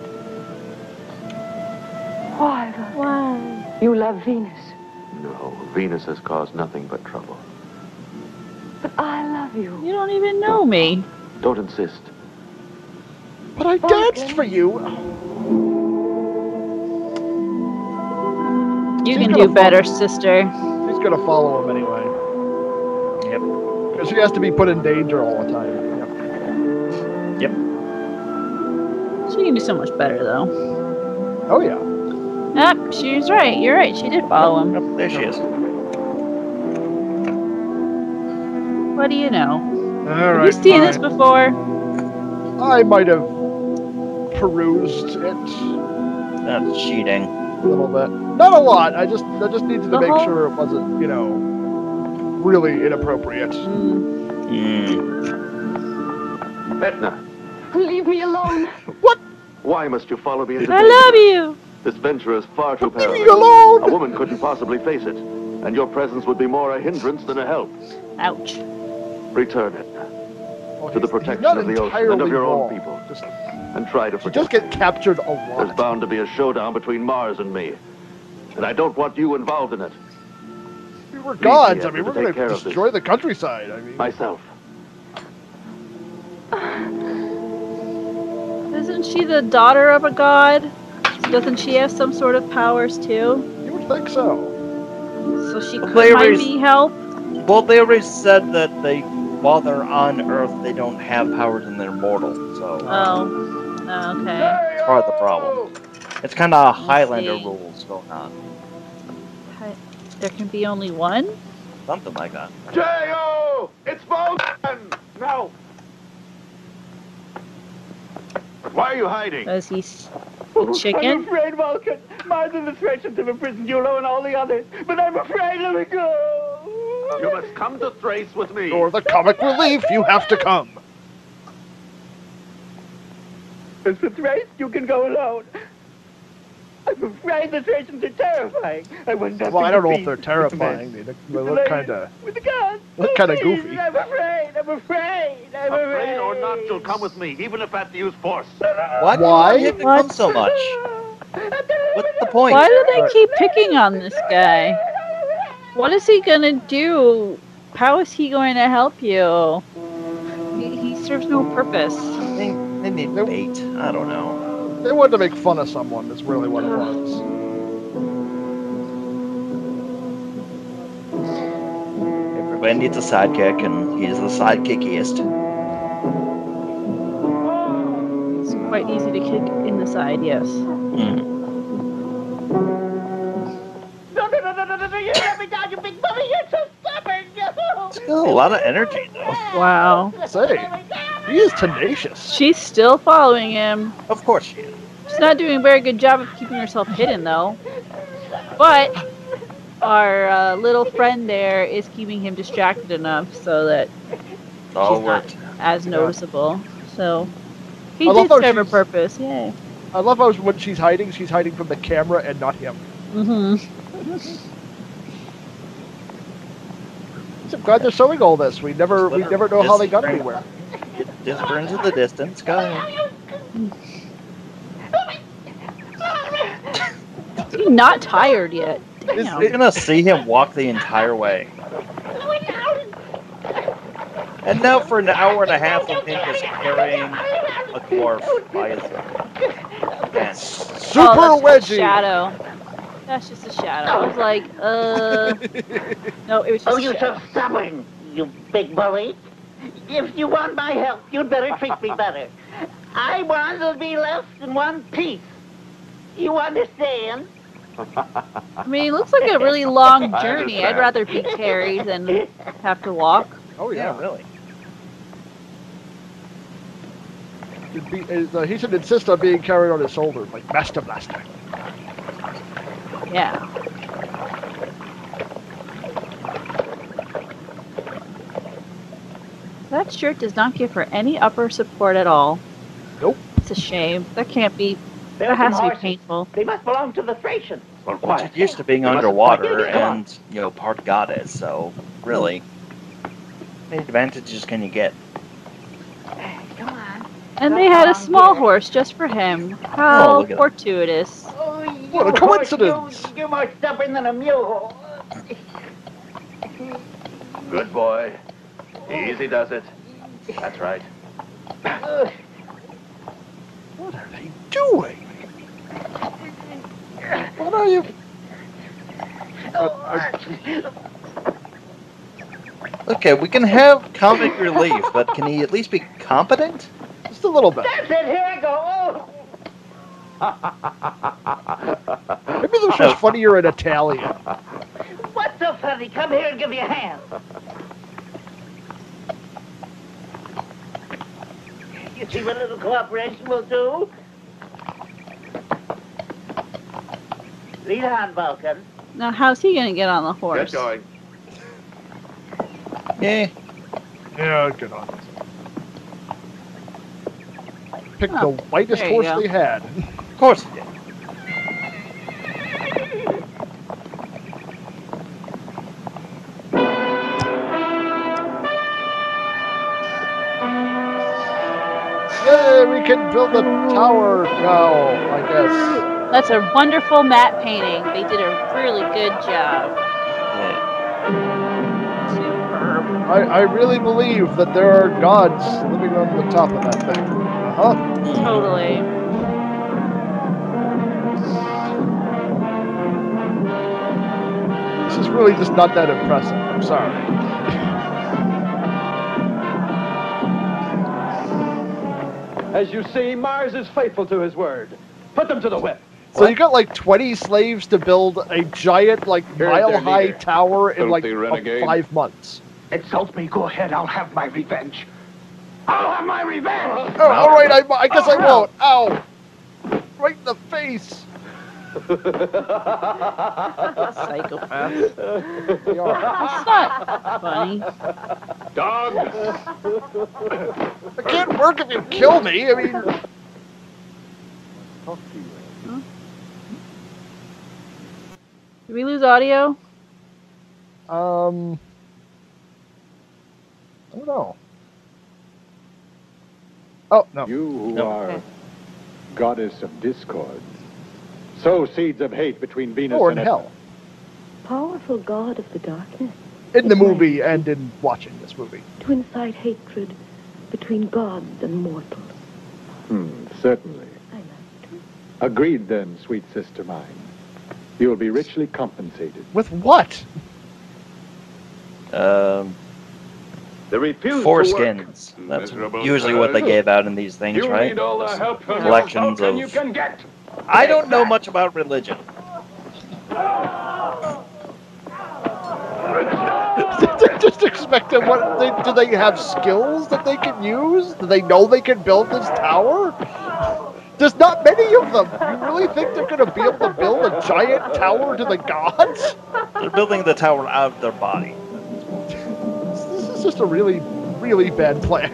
Why, Vulcan? Why? You love Venus. No, Venus has caused nothing but trouble. But I love you. You don't even know me. Don't insist. But I danced for you. You She's can gonna do better, sister. She's going to follow him anyway. Yep. Because she has to be put in danger all the time. Yep. Yep. She can do so much better, though. Oh, yeah. Yep, she's right. You're right. She did follow him. Yep, there she is. What do you know? All Have right. you seen all this right. before? I might have perused it That's cheating. a little bit. Not a lot. I just I just needed to The make whole- sure it wasn't, you know, really inappropriate. Mm. Etna, Leave me alone. why must you follow me into I danger? love you. This venture is far too Leave perilous. me alone! A woman couldn't possibly face it, and your presence would be more a hindrance than a help. Ouch. Return, Etna, Well, to the he's- he's protection not of the ocean and entirely of your wrong. own people, Just, and try to she protect does get captured a There's lot. bound to be a showdown between Mars and me, and I don't want you involved in it. We were Leave me, gods. I Etna, mean, we're to take going care to of this. destroy the countryside. I mean, Myself. Isn't she the daughter of a god? So doesn't she have some sort of powers too? you would think so. So she could They might raise- be help? Well, they already said that they, while they're on Earth, they don't have powers and they're mortal. So Oh. Oh, okay. it's part of the problem. It's kind of Highlander see. rules going on. Hi- There can be only one? Something like that. J O! It's Vulcan! Now! Why are you hiding? Does he s- I'm chicken? afraid, Vulcan. Mars and the Thracians have imprisoned Julo and all the others. But I'm afraid, let me go. You must come to Thrace with me. Or the comic relief, you have to come. As for Thrace, you can go alone. I'm afraid the Thracians are terrifying. I want nothing Well, I don't to know be if they're with terrifying. They look, they look kind of With the gods. look Oh, kind of please, goofy. I'm afraid. I'm afraid. I'm Afraid afraid. or not, you'll come with me, even if I have to use force. Why do you Why? want him to come so much? What's the point? Why do they keep picking on this guy? What is he gonna do? How is he going to help you? He, he serves no purpose. They, they need bait. I don't know. They wanted to make fun of someone, is really what it was. Everybody needs a sidekick, and he's the sidekickiest. It's quite easy to kick in the side, yes. Mm. No, no, no, no, no, no, no, you let me down, you big bully. You're so stubborn. No. It's got a lot of energy, though. Wow. Say, he is tenacious. She's still following him. Of course she is. She's not doing a very good job of keeping herself hidden, though. But our uh, little friend there is keeping him distracted enough so that All she's not worked. as Yeah. noticeable. So he I love did how serve a she's- purpose. Yay. I love how when she's hiding, she's hiding from the camera and not him. Mm-hmm. I'm glad they're showing all this. We never, we never know how they got anywhere. Just burn to the distance. Go ahead. He's not tired yet. You're Damn. gonna see him walk the entire way. And now for an hour and a half of him just carrying a dwarf by his hands. Super oh, that's just a wedgie. shadow. That's just a shadow. I was like, uh... No, it was just Oh, a you're shadow. so stubborn, you big bully. If you want my help, you'd better treat me better. I want to be left in one piece. You understand? I mean, it looks like a really long journey. I'd rather be carried than have to walk. Oh yeah, really. He'd be, uh, he should insist on being carried on his shoulders, like Master Blaster. Yeah. That shirt does not give her any upper support at all. Nope. It's a shame. That can't be. That has to be painful. They must belong to the Thracians. Well, Well, she's used to being underwater and, you know, part goddess, so really, how many advantages can you get? Come on. And they had a small horse just for him. Oh, How look at that. fortuitous. Oh, you What a horse, coincidence. You, you're more stubborn than a mule. Good boy. Easy does it. That's right. What are they doing? What are you? Okay, we can have comic relief, but can he at least be competent? Just a little bit. That's it. Here I go. Oh. Maybe this was funnier in Italian. What's so funny? Come here and give me a hand. You see what little cooperation will do? Lead on, Vulcan. Now, how's he going to get on the horse? Get going. Yeah. Yeah, good on. Picked Oh, the whitest there you horse go. they had. Of course he did. Yay, we can build the tower now, I guess. That's a wonderful matte painting. They did a really good job. Superb. I, I really believe that there are gods living on the top of that thing. Uh-huh. Totally. This is really just not that impressive. I'm sorry. As you see, Mars is faithful to his word. Put them to the whip. So you got like twenty slaves to build a giant, like Here's their mile-high leader. tower in like Filthy uh, renegade. five months. Insult me, go ahead, I'll have my revenge. I'll have my revenge! Oh, all right, I, I guess I won't. Ow! Right in the face. Psychopath. They are. It's not funny. Dog! It can't work if you kill me. I mean, Did we lose audio? um, I don't know. Oh, no. You who No. are Okay. goddess of discord, sow seeds of hate between Venus Or and in Eth- hell. Powerful god of the darkness. In the It's my movie and in watching this movie. To incite hatred between gods and mortals. Hmm, certainly. Agreed then, sweet sister mine. You will be richly compensated. With what? Um, The refuse foreskins. That's Miserable usually what they fellas. gave out in these things, You right? need all the help from Collections Vulcan of. you can get. I don't know much about religion. Just expect them. What they, do they have skills that they can use? Do they know they can build this tower? There's not many of them. You really think they're going to be able to build a giant tower to the gods? They're building the tower out of their body. This is just a really, really bad plan.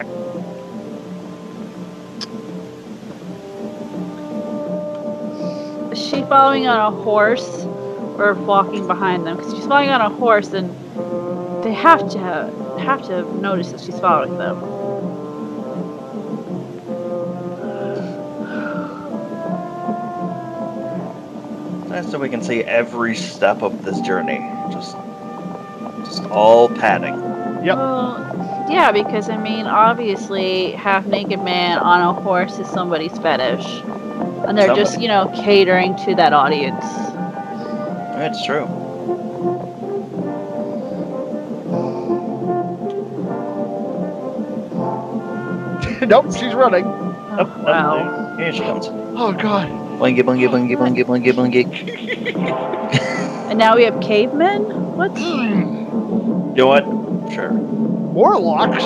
Is she following on a horse or walking behind them? Because she's following on a horse, and they have to have, have to have noticed that she's following them. That's so we can see every step of this journey. Just, just all padding. Yep. Well, yeah, because I mean, obviously, half-naked man on a horse is somebody's fetish, and they're just, Somebody. you know, catering to that audience. It's true. Nope, she's running. Oh, wow. Here she comes. Oh, God. Blingy, blingy, blingy, blingy, blingy, blingy. And now we have cavemen? What? You know what? Sure. Warlocks?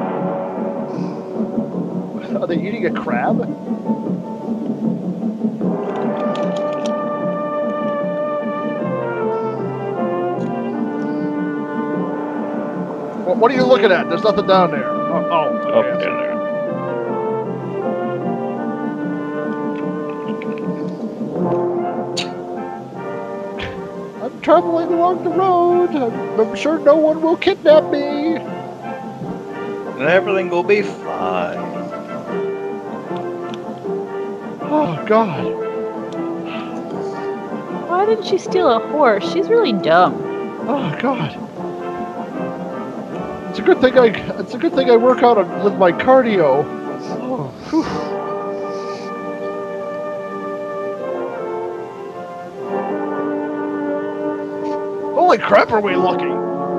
Are they eating a crab? What, what are you looking at? There's nothing down there. Oh, oh, Oh, okay. there, there. I'm traveling along the road. I'm, I'm sure no one will kidnap me. And everything will be fine. Oh, God. Why didn't she steal a horse? She's really dumb. Oh, God. It's a good thing I. It's a good thing I work out on, with my cardio. Oh, whew. Holy crap! Are we lucky?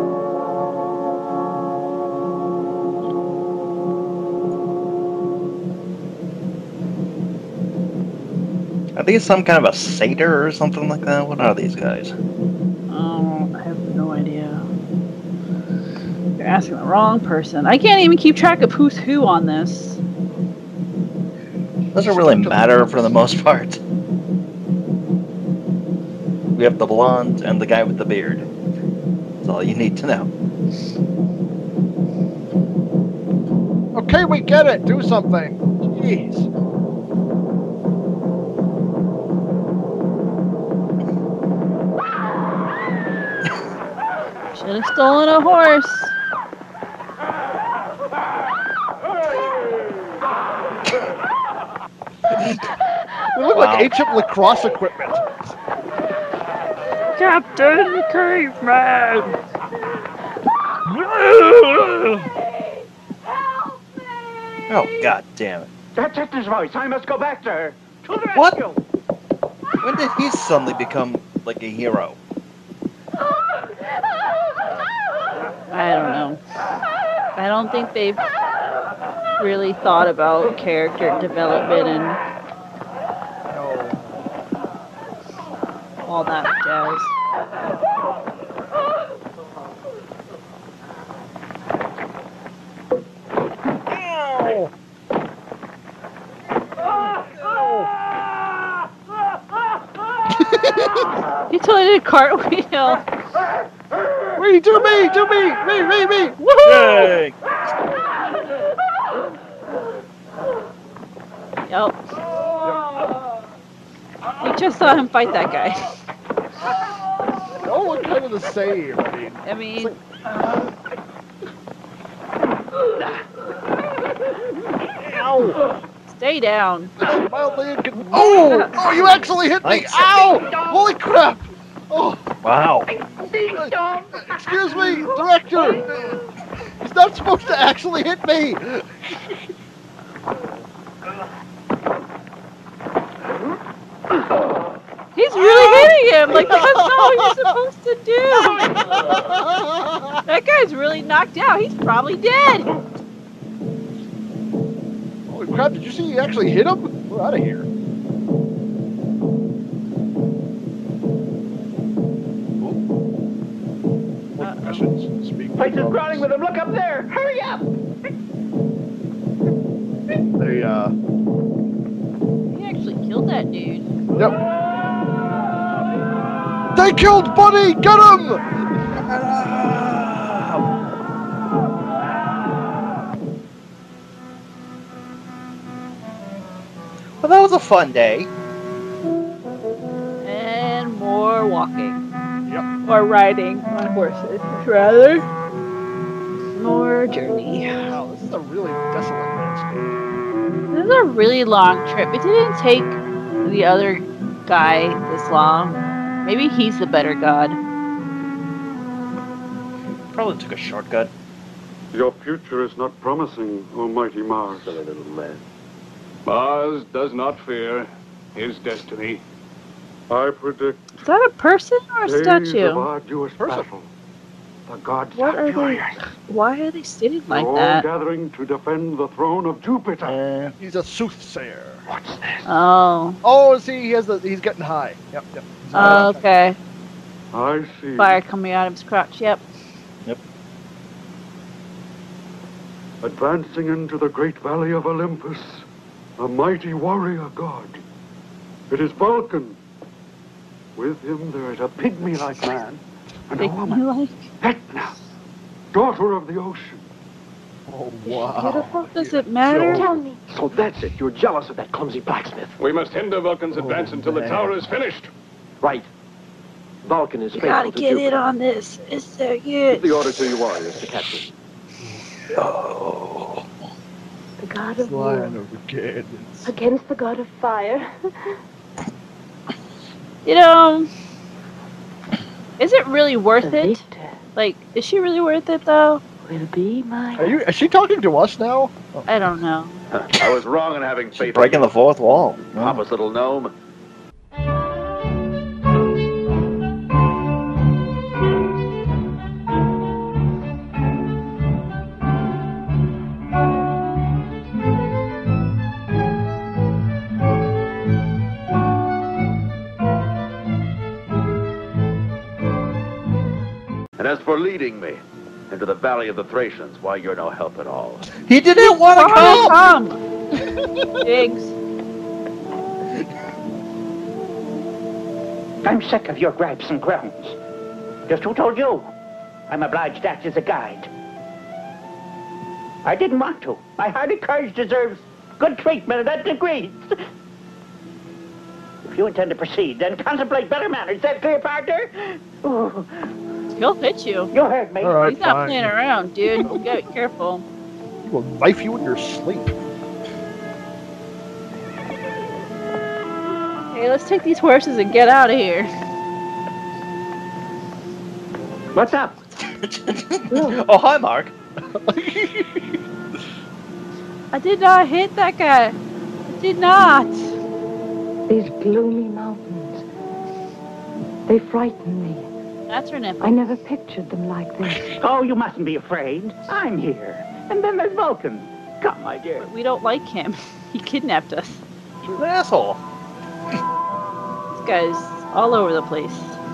Are these some kind of a satyr or something like that? What are these guys? Oh, I have no idea. You're asking the wrong person. I can't even keep track of who's who on this. Doesn't really matter for the most part. We have the blonde and the guy with the beard. That's all you need to know. Okay, we get it. Do something. Jeez. Should have stolen a horse. We look Wow. like ancient lacrosse equipment. Captain Caveman! Oh, god damn it. That's Etna's voice. I must go back to her. To the What? rescue. When did he suddenly become like a hero? I don't know. I don't think they've really thought about character development and all that jazz. Ow. You totally did a cartwheel. Wait, do me, do me, me, me, me. Woohoo! Yay! Yep. You just saw him fight that guy. They all look kind of the same. I mean, I mean, ow. Ow! Stay down. Mildly incon- oh! Oh, you actually hit me! Ow! Holy crap! Oh! Wow. Excuse me, director! He's not supposed to actually hit me! He's really hitting him! Like, that's not what you're supposed to do! That guy's really knocked out. He's probably dead! Holy crap, did you see you actually hit him? We're out of here. Place is crawling with him. Look up there. Hurry up. They, uh... He actually killed that dude. Yep. They killed Buddy! Get him! Well, that was a fun day. And more walking. Yep. Or riding on horses, rather. More journey. Wow, this is a really desolate landscape. This is a really long trip. It didn't take the other guy this long. Maybe he's the better god. Probably took a shortcut. Your future is not promising, almighty Mars. Silly little man. Mars does not fear his destiny. I predict Is that a person or a days statue? of arduous battle. The gods What are are furious. they? Why are they sitting like They're all that? gathering to defend the throne of Jupiter. Uh, he's a soothsayer. What's this? Oh. Oh, see, he has the. He's getting high. Yep, yep. He's Oh, high. okay. I see. Fire coming out of his crotch. Yep. Yep. Advancing into the great valley of Olympus, a mighty warrior god. It is Vulcan. With him there is a pygmy-like man and a woman. Like? Etna, daughter of the ocean. Oh, wow. Does it matter? Tell me. So that's it. You're jealous of that clumsy blacksmith. We must hinder Vulcan's advance until the tower is finished. Right. Vulcan is You faithful gotta to get Jupiter. in on this. It's so good. Give the order to your warriors to catch him. Oh. The god of Lion war of the canyons. against the god of fire. You know, is it really worth it? Like, is she really worth it though? Will be my. Are you? Is she talking to us now? Oh. I don't know. I was wrong in having faith. Breaking the fourth wall. Papa's little gnome. And as for leading me into the valley of the Thracians, why, you're no help at all. He didn't want to come! come. Diggs. I'm sick of your gripes and groans. Just who told you? I'm obliged to act as a guide. I didn't want to. My hardy courage deserves good treatment of that degree. If you intend to proceed, then contemplate better manners. Is that clear, partner? Ooh. He'll hit you. You heard me. All right, He's not fine. playing around, dude. You gotta be careful. He will knife you in your sleep. Hey, let's take these horses and get out of here. What's up? Oh, hi, Mark. I did not hit that guy. I did not. These gloomy mountains, they frighten me. That's her nipple. I never pictured them like this. Oh, you mustn't be afraid. I'm here. And then there's Vulcan. Come, my dear. We don't like him. He kidnapped us. You're an asshole. This guy's all over the place.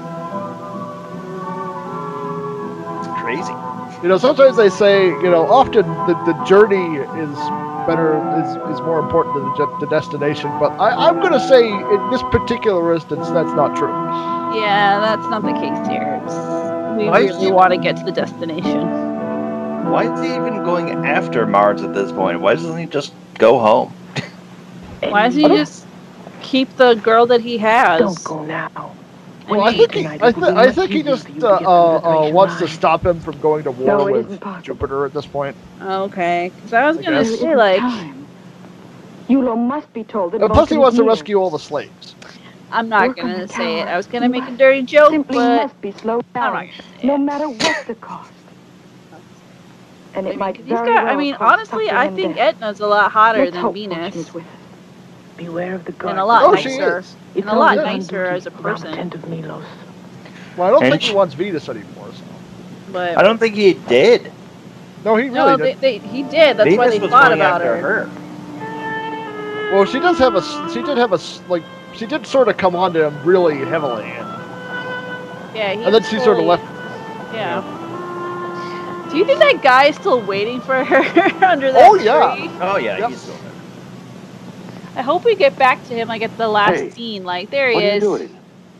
It's crazy. You know, sometimes they say, you know, often the, the journey is better, is, is more important than the, ju- the destination. But I, I'm going to say in this particular instance, that's not true. Yeah, that's not the case here. It's, we Why is really he- want to get to the destination. Why is he even going after Mars at this point? Why doesn't he just go home? Why does he just keep the girl that he has? Don't go now. Well, I think he, I, th- I think he just uh, uh, uh, wants to stop him from going to war No, it with isn't possible. Jupiter at this point. Okay, because I was I gonna guess. say like, Yulo must be told that. And plus, he Vulcan wants is to near. rescue all the slaves. I'm not Work on gonna the say it. tower. I was gonna make a dirty joke, Simply but must be slowed I'm not down, gonna say no it. matter what the cost. And it I mean, might these very guys, well I mean, cost honestly, suffering I and think death. Etna's a lot hotter Let's than hope Venus. Fortune is with us. Beware of the gods. And a lot Oh, she nicer. is. And a lot nicer as a person. Of Milos. Well, I don't And think he she- wants Venus anymore. So. But I don't think he did. No, he no, really they, did. they, he did. That's Venus why they was fought going about after her. her. Well, she does have a. s- She did have a s- like. She did sort of come on to him really heavily, and, Yeah, he and then she sort of fully- left. Yeah. Do you think that guy is still waiting for her under that Oh yeah. tree? Oh yeah, Yep. he's still there. I hope we get back to him like at the last Hey, scene. Like there he What are you is. doing?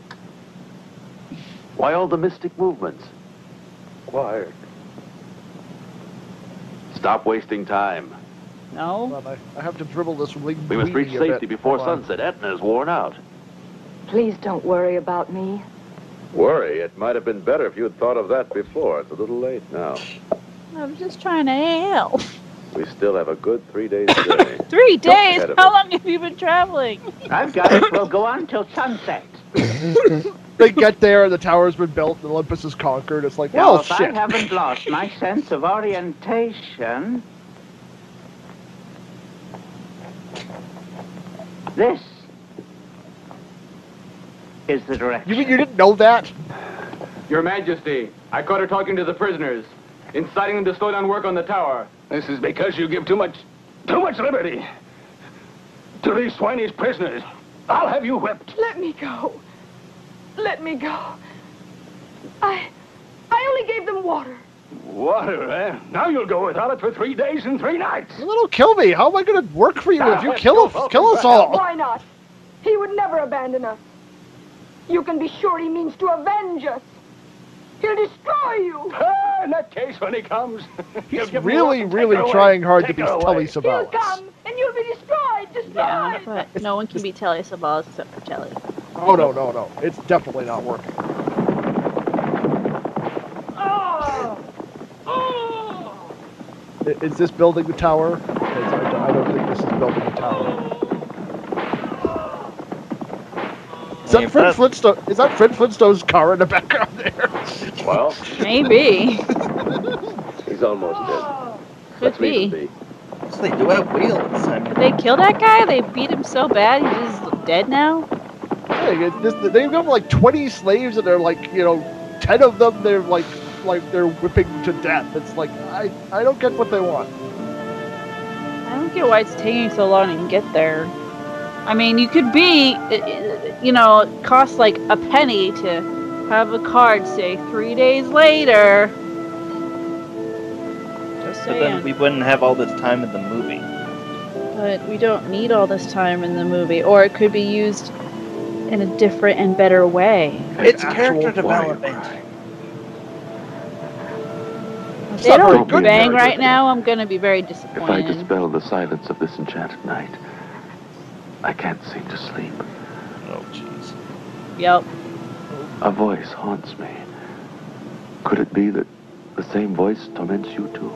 Why all the mystic movements? Quiet. Stop wasting time. No. Hold on, I, I have to dribble this wing. We must reach weenie a safety bit. before Hold on. sunset. Etna is worn out. Please don't worry about me. Worry? It might have been better if you had thought of that before. It's a little late now. I was just trying to help. We still have a good three days journey. Three days? ahead of How us. long have you been traveling? I've got it. We'll go on till sunset. They get there and the tower's been built and Olympus is conquered. It's like, Now, well, if shit. I haven't lost my sense of orientation, this is the direction. You mean you didn't know that? Your Majesty, I caught her talking to the prisoners, inciting them to slow down work on the tower. This is because you give too much, too much liberty to these Swinish prisoners. I'll have you whipped. Let me go. Let me go. I... I only gave them water. Water, eh? Now you'll go without it for three days and three nights. That'll kill me. How am I going to work for you if you kill us, kill us all? Why not? He would never abandon us. You can be sure he means to avenge us. He'll destroy you. Ah, in that case, when he comes, He's really, really trying hard to be Telly He'll Savalas. come, and you'll be destroyed. Destroyed. Yeah, but no one can be Telly Savalas except for Telly. Oh, no, no, no. It's definitely not working. Oh. I- Is this building the tower? 'Cause I don't- I don't think this is building the tower. Is that Fred Flintstone? Is that Fred Flintstone's car in the background there? Well, Maybe. he's almost dead. Could Let's leave be. him be. So they do have wheels. I mean, Did they kill that guy? They beat him so bad he's just dead now? Hey, it- this, they've got like twenty slaves, and they're like, you know, ten of them. They're like, like they're whipping to death. It's like I, I don't get what they want. I don't get why it's taking so long to get there. I mean, you could be, you know, it costs like a penny to have a card say three days later. Just but then saying. we wouldn't have all this time in the movie. But we don't need all this time in the movie, or it could be used in a different and better way. It's character development. If they don't bang right now, I'm gonna be very If I disappointed. dispel the silence of this enchanted night, I can't seem to sleep. Oh, jeez. Yep. A voice haunts me. Could it be that the same voice torments you too?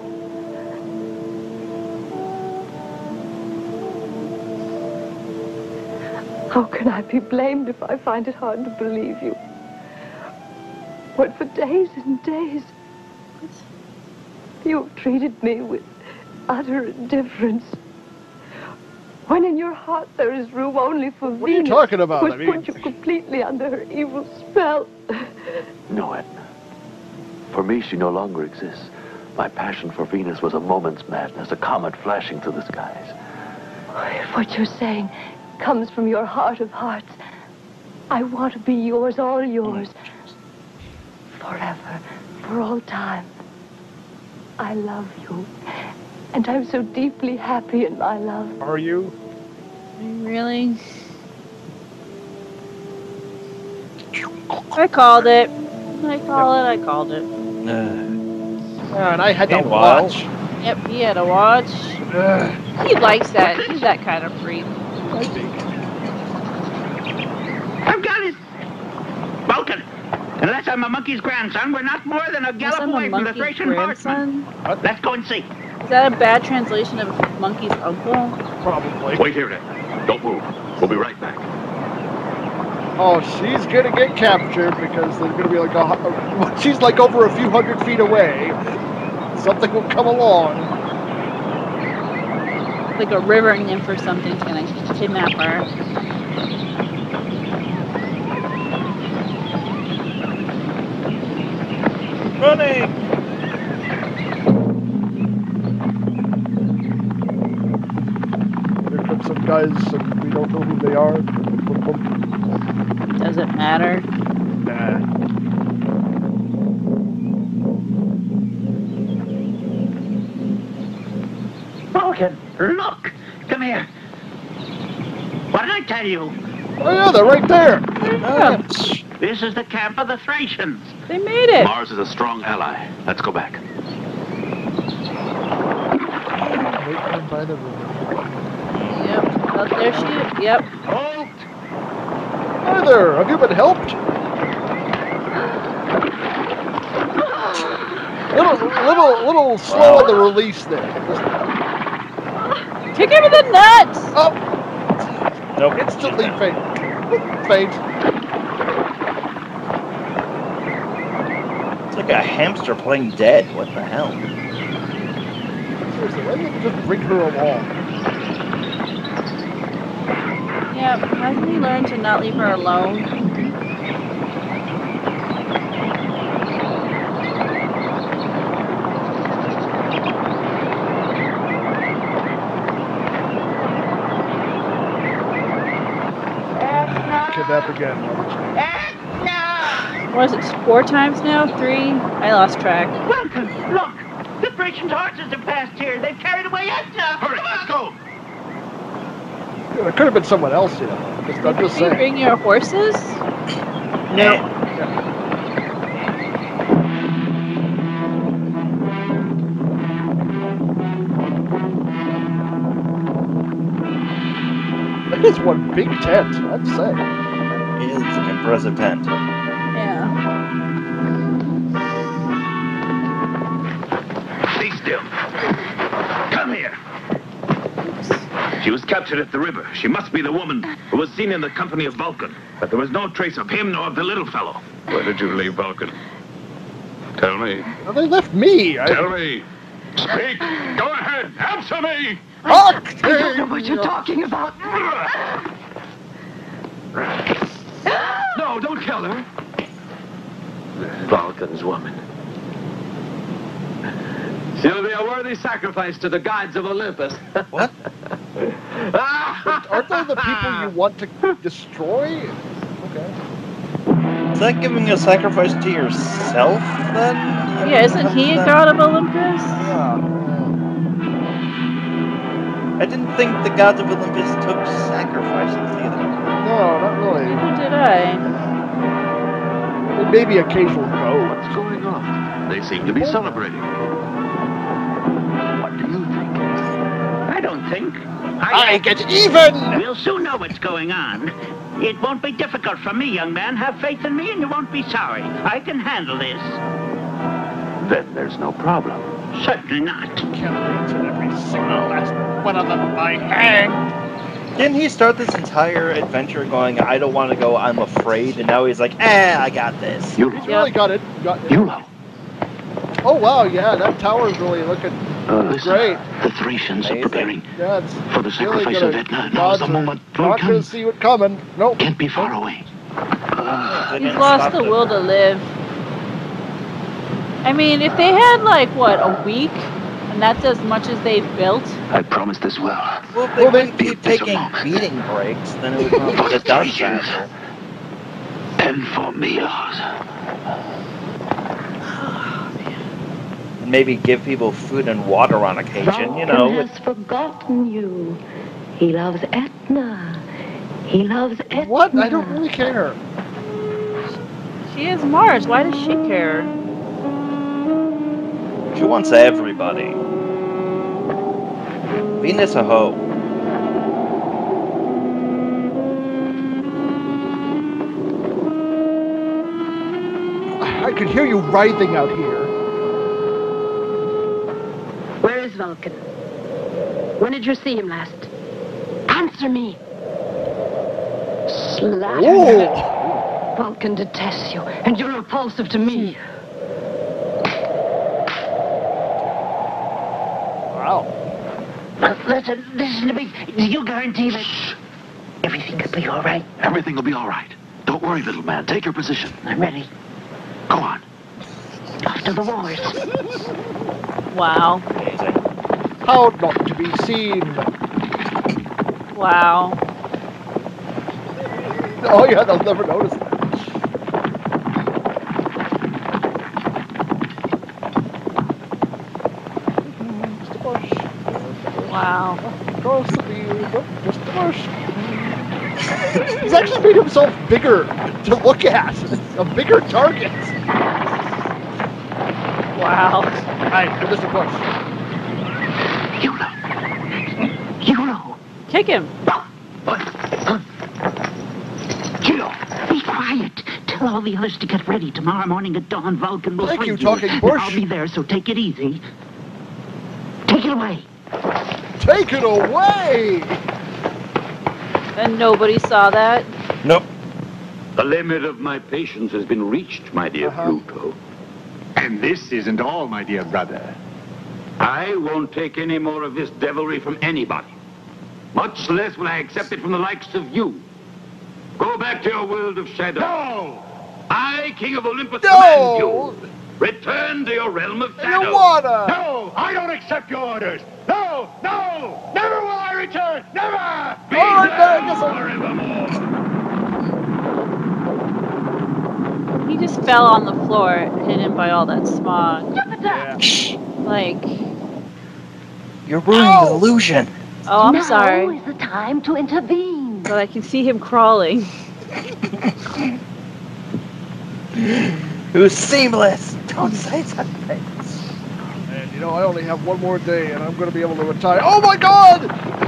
How can I be blamed if I find it hard to believe you? When for days and days you have treated me with utter indifference. When in your heart there is room only for What are you Venus, talking about? which I mean- put you completely under her evil spell. No, Edna. For me, she no longer exists. My passion for Venus was a moment's madness, a comet flashing through the skies. If what you're saying comes from your heart of hearts, I want to be yours, all yours. Forever, for all time. I love you. And I'm so deeply happy in my love. Are you? Really? I called it. I call it. I called it. Yeah, and I had to And while- watch. Yep, he had to watch. He likes that. He's that kind of freak. I've got it! Vulcan! Unless I'm a monkey's grandson, we're not more than a gallop I'm a away from the monkey's Thracian grandson? horseman. Let's go and see. Is that a bad translation of monkey's uncle? Probably. Wait here, Nick. Don't move. We'll be right back. Oh, she's gonna get captured because there's gonna be like a. a she's like over a few hundred feet away. Something will come along. Like a river nymph or something's gonna kidnap her. Running! There come some guys, and we don't know who they are. Does it matter? Nah. Vulcan, look! Come here. What did I tell you? Oh yeah, they're right there. Yeah. This is the camp of the Thracians. They made it. Mars is a strong ally. Let's go back. Right by the river. Yep. Out there she. Yep. Halt! Hi there. Have you been helped? Little, little, little slow on the release there. Kick him in the nuts. Oh. Nope. Instantly faint. Faint. It's like a hamster playing dead. What the hell? Seriously, why didn't you just bring her along? Yeah, hasn't he learned to not leave her alone? Kidnap again. What is it, four times now? Three? I lost track. Vulcan, look! The Thracian horses have passed here. They've carried away Etna. Hurry, let's go! It could have been someone else, you know. Just, I'm just Did you saying. bring your horses? No. That is one big tent, I'd say. It is an impressive tent. Yeah. Stay still. Come here. She was captured at the river. She must be the woman who was seen in the company of Vulcan. But there was no trace of him nor of the little fellow. Where did you leave Vulcan? Tell me. Well, they left me. I... Tell me. Speak. Go ahead. Answer me. I don't know what you're talking about. No, don't kill her. Vulcan's woman. She'll be a worthy sacrifice to the gods of Olympus. What? Aren't they the people you want to destroy? Okay. Is that giving a sacrifice to yourself, then? Yeah, isn't he a god of Olympus? Yeah. I didn't think the gods of Olympus took sacrifices either. No, not really. Neither did I. Well, maybe occasional goats. What's going on? They seem to be celebrating. What do you think? I don't think. I, I get even! We'll soon know what's going on. It won't be difficult for me, young man. Have faith in me and you won't be sorry. I can handle this. Then there's no problem. Certainly not. Can't wait till every single last one of them I hang. Didn't he start this entire adventure going, I don't want to go, I'm afraid, and now he's like, eh, I got this. You He's really got it. Got it. You know. Oh wow, yeah, that tower's really looking Uh, listen, great. the Thracians are preparing Yeah, it's for the really sacrifice gonna, of Etna. Now's gods the are moment. not gonna Vulcan see it coming. Nope. can't be far away. He's lost the will to live. I mean, if they had, like, what, a week? And that's as much as they've built? I promise this well. Well, if they Well, they- wouldn't keep taking beating breaks, then it would probably For the get done Thracians faster. and for meals. And maybe give people food and water on occasion, you know. Vulcan with- has forgotten you. He loves Etna. He loves Etna. What? I don't really care. She is Mars. Why does she care? She wants everybody. Venus a hoe. can hear you writhing out here. Where is Vulcan? When did you see him last? Answer me! Slattern. Vulcan detests you, and you're repulsive to me. Wow. Well, listen, listen to me. You guarantee that everything could be all right? Everything will be all right. Don't worry, little man. Take your position. I'm ready. Go on. Off to the wars. Wow. How not to be seen. Wow. Oh yeah, they'll never notice that. Just a bush. Wow. Across the field, just a bush. He's actually made himself bigger to look at. A bigger target. Wow. Alright, you're just a bush. Hero. Kick him. Hero, be quiet. Tell all the others to get ready. Tomorrow morning at dawn, Vulcan will Thank free you, talking bush. I'll be there, so take it easy. Take it away. Take it away! And nobody saw that? Nope. The limit of my patience has been reached, my dear Uh-huh. Pluto. And this isn't all, my dear brother. I won't take any more of this devilry from anybody. Much less will I accept it from the likes of you. Go back to your world of shadow. No! I, King of Olympus, No! command you. Return to your realm of shadow. You wanna! No! I don't accept your orders! No! No! Never will I return! Never! Be Alright, there then, I guess I'll- forevermore. He just fell on the floor, hidden by all that smog. Yeah. Like, You're ruining Ow! the illusion. oh, I'm now sorry. is the time to intervene. But I can see him crawling. It was seamless. Don't say such things. And you know, I only have one more day and I'm gonna be able to retire. Oh my god!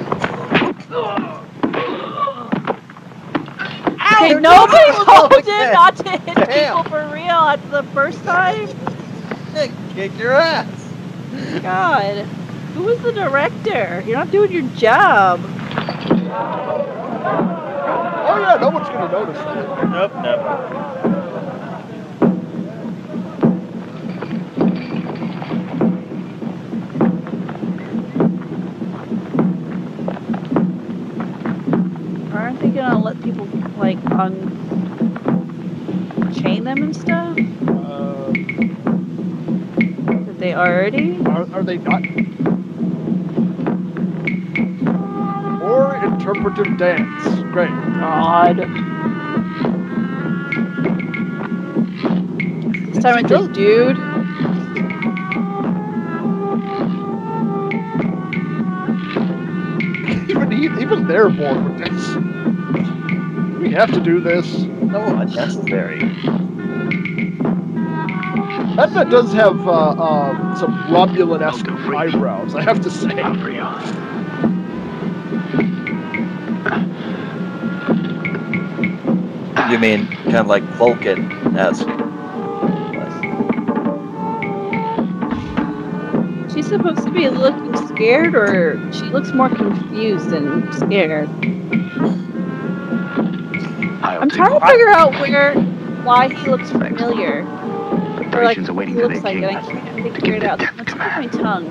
Okay, Ow, nobody no, told no, him again. not to hit Damn. people for real after the first time? Kick your ass. God. Who was the director? You're not doing your job. Oh yeah, no one's gonna notice that. Nope, nope. Aren't they gonna let people, like, un... chain them and stuff? Uh, Did they already? are, are they not? Or interpretive dance. Great. God. This time it's a dude. Even even they're bored with this. We have to do this. No, unnecessary. Edna does have uh, uh, some Romulan-esque eyebrows, I have to say. You mean kind of like Vulcan-esque? She's supposed to be looking scared, or she looks more confused than scared. I'll I'm take trying to over. figure out where, why he looks familiar. Or like, Preparations he awaiting their looks like it. I king. can't figure it out. It's on the tip of my tongue.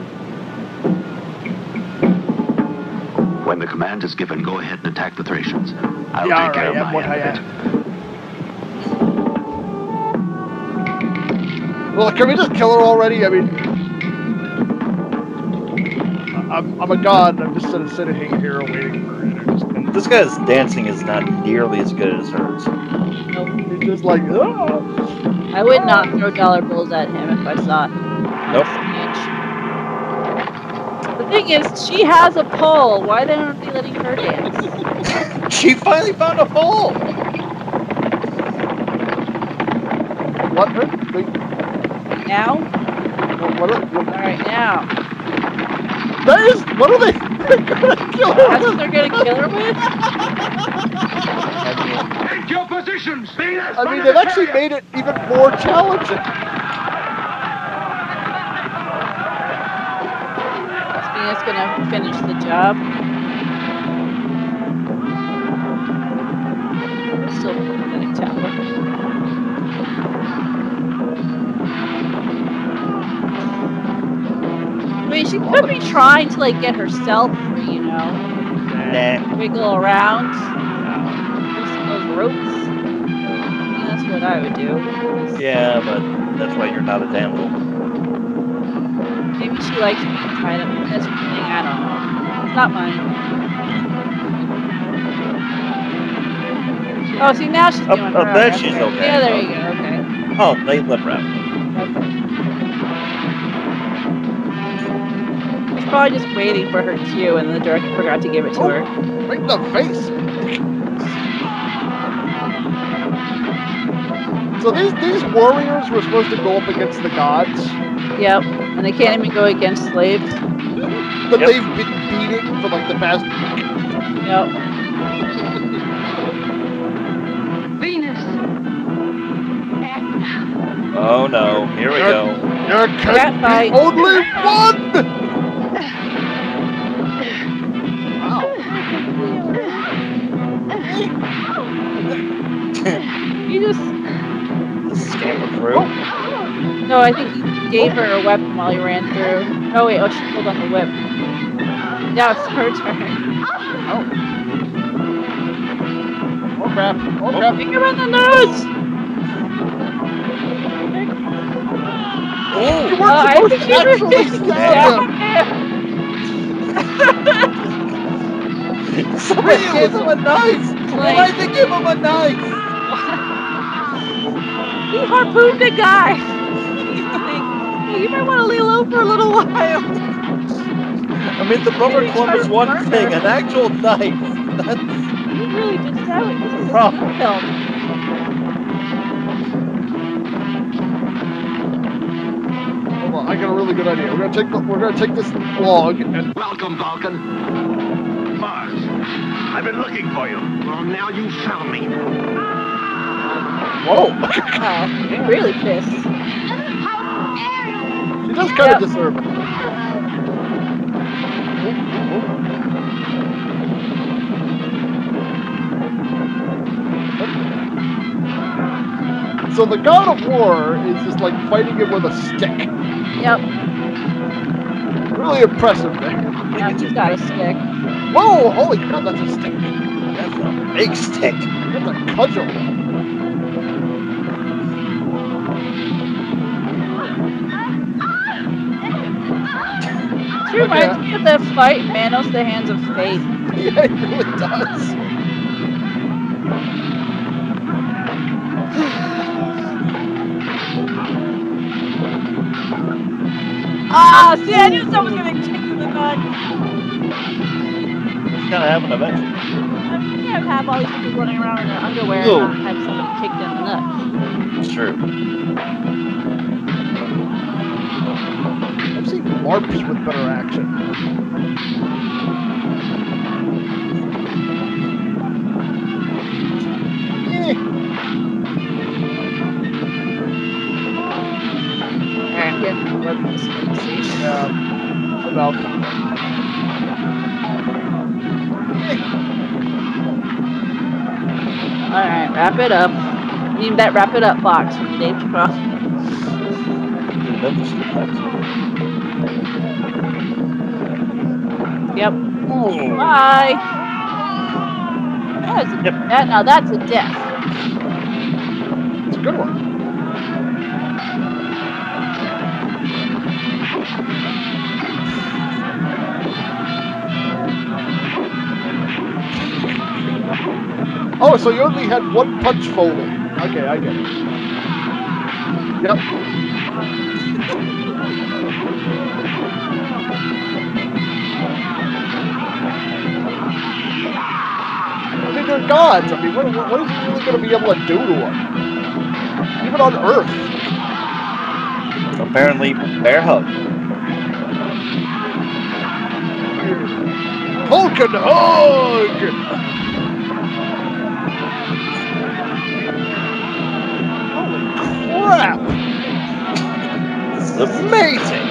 When the command is given, go ahead and attack the Thracians. I'll Yeah, take care alright, of I'm my what I end of it. Well, can we just kill her already? I mean, I'm, I'm a god, and I'm just sort of sitting here waiting for her. And just, And this guy's dancing is not nearly as good as hers. Nope. He's just like, oh. I would not throw dollar bills at him if I saw him. Nope. The thing is, she has a pole. Why aren't they letting her dance? She finally found a hole! What? Wait. Now? What? What? what Alright, now. That is, what are they, they're gonna kill her That's with? what they're gonna kill her with? Take your positions! Venus! I mean, they've actually made it even more challenging. Is Venus gonna finish the job? Still pathetic tower. I mean, she could be trying to like get herself free, you know. Nah. Wiggle around. Loosen those ropes. I mean, that's what I would do. Yeah, but that's why you're not a damsel. Maybe she likes being tied up. That's her thing. I don't know. It's not mine. Oh, see, now she's Oh, doing oh her. there she's okay. Yeah, there oh. you go. Okay. Oh, they lip wrap. She's probably just waiting for her cue, and the director forgot to give it to her. Right in the face. So these these warriors were supposed to go up against the gods. Yep, and they can't even go against slaves. That Yep. they've been beating for like the past week. Yep. Venus. Oh no, here we go. There can be only one! You just scamper through. No, I think he gave her a weapon while he ran through. Oh wait, oh she pulled on the whip. Now it's her turn. Oh. Oh crap. Oh crap. Pick him in the nose! Oh, you Uh, weren't I supposed think to you actually were- stab him. Somebody gave him a knife! Why'd they give him a knife? He harpooned a guy! He's like, hey, you might want to lay low for a little while. I mean, the rubber club is one thing, an actual knife. That's You really did stab it. This is a Problem. snuff film. Hold on, I got a really good idea. We're gonna take the, we're gonna take this log and Welcome, Vulcan. Mars, I've been looking for you. Well, now you found me. whoa. Wow, you're really pissed. She does kind of deserve it. So the god of war is just like fighting him with a stick. Yep. Really impressive there. Now he's got a stick. Whoa! Holy crap, that's a stick. That's a big stick. That's a cudgel. She reminds me of that fight in Manos, the Hands of Fate. Yeah, it really does. Ah, see, I knew someone was gonna kick in the nuts. It's gonna happen eventually. I mean, you can't have all these people running around in their underwear Ew. and not have someone kicked in the nuts. It's true. I've seen LARPs with better action. Eh. Alright, I'm getting the web this station. Yeah, about. Alright, wrap it up. I need that wrap it up box from Dave Cross. Yep. Bye. That is a, that, now that's a death. It's a good one. Oh, so you only had one punch Foley. Okay, I get it. Yep. I mean, they're gods. I mean, what, what, what is he really going to be able to do to them? Even on Earth. Apparently, bear hug. Vulcan hug! Holy crap! This is amazing!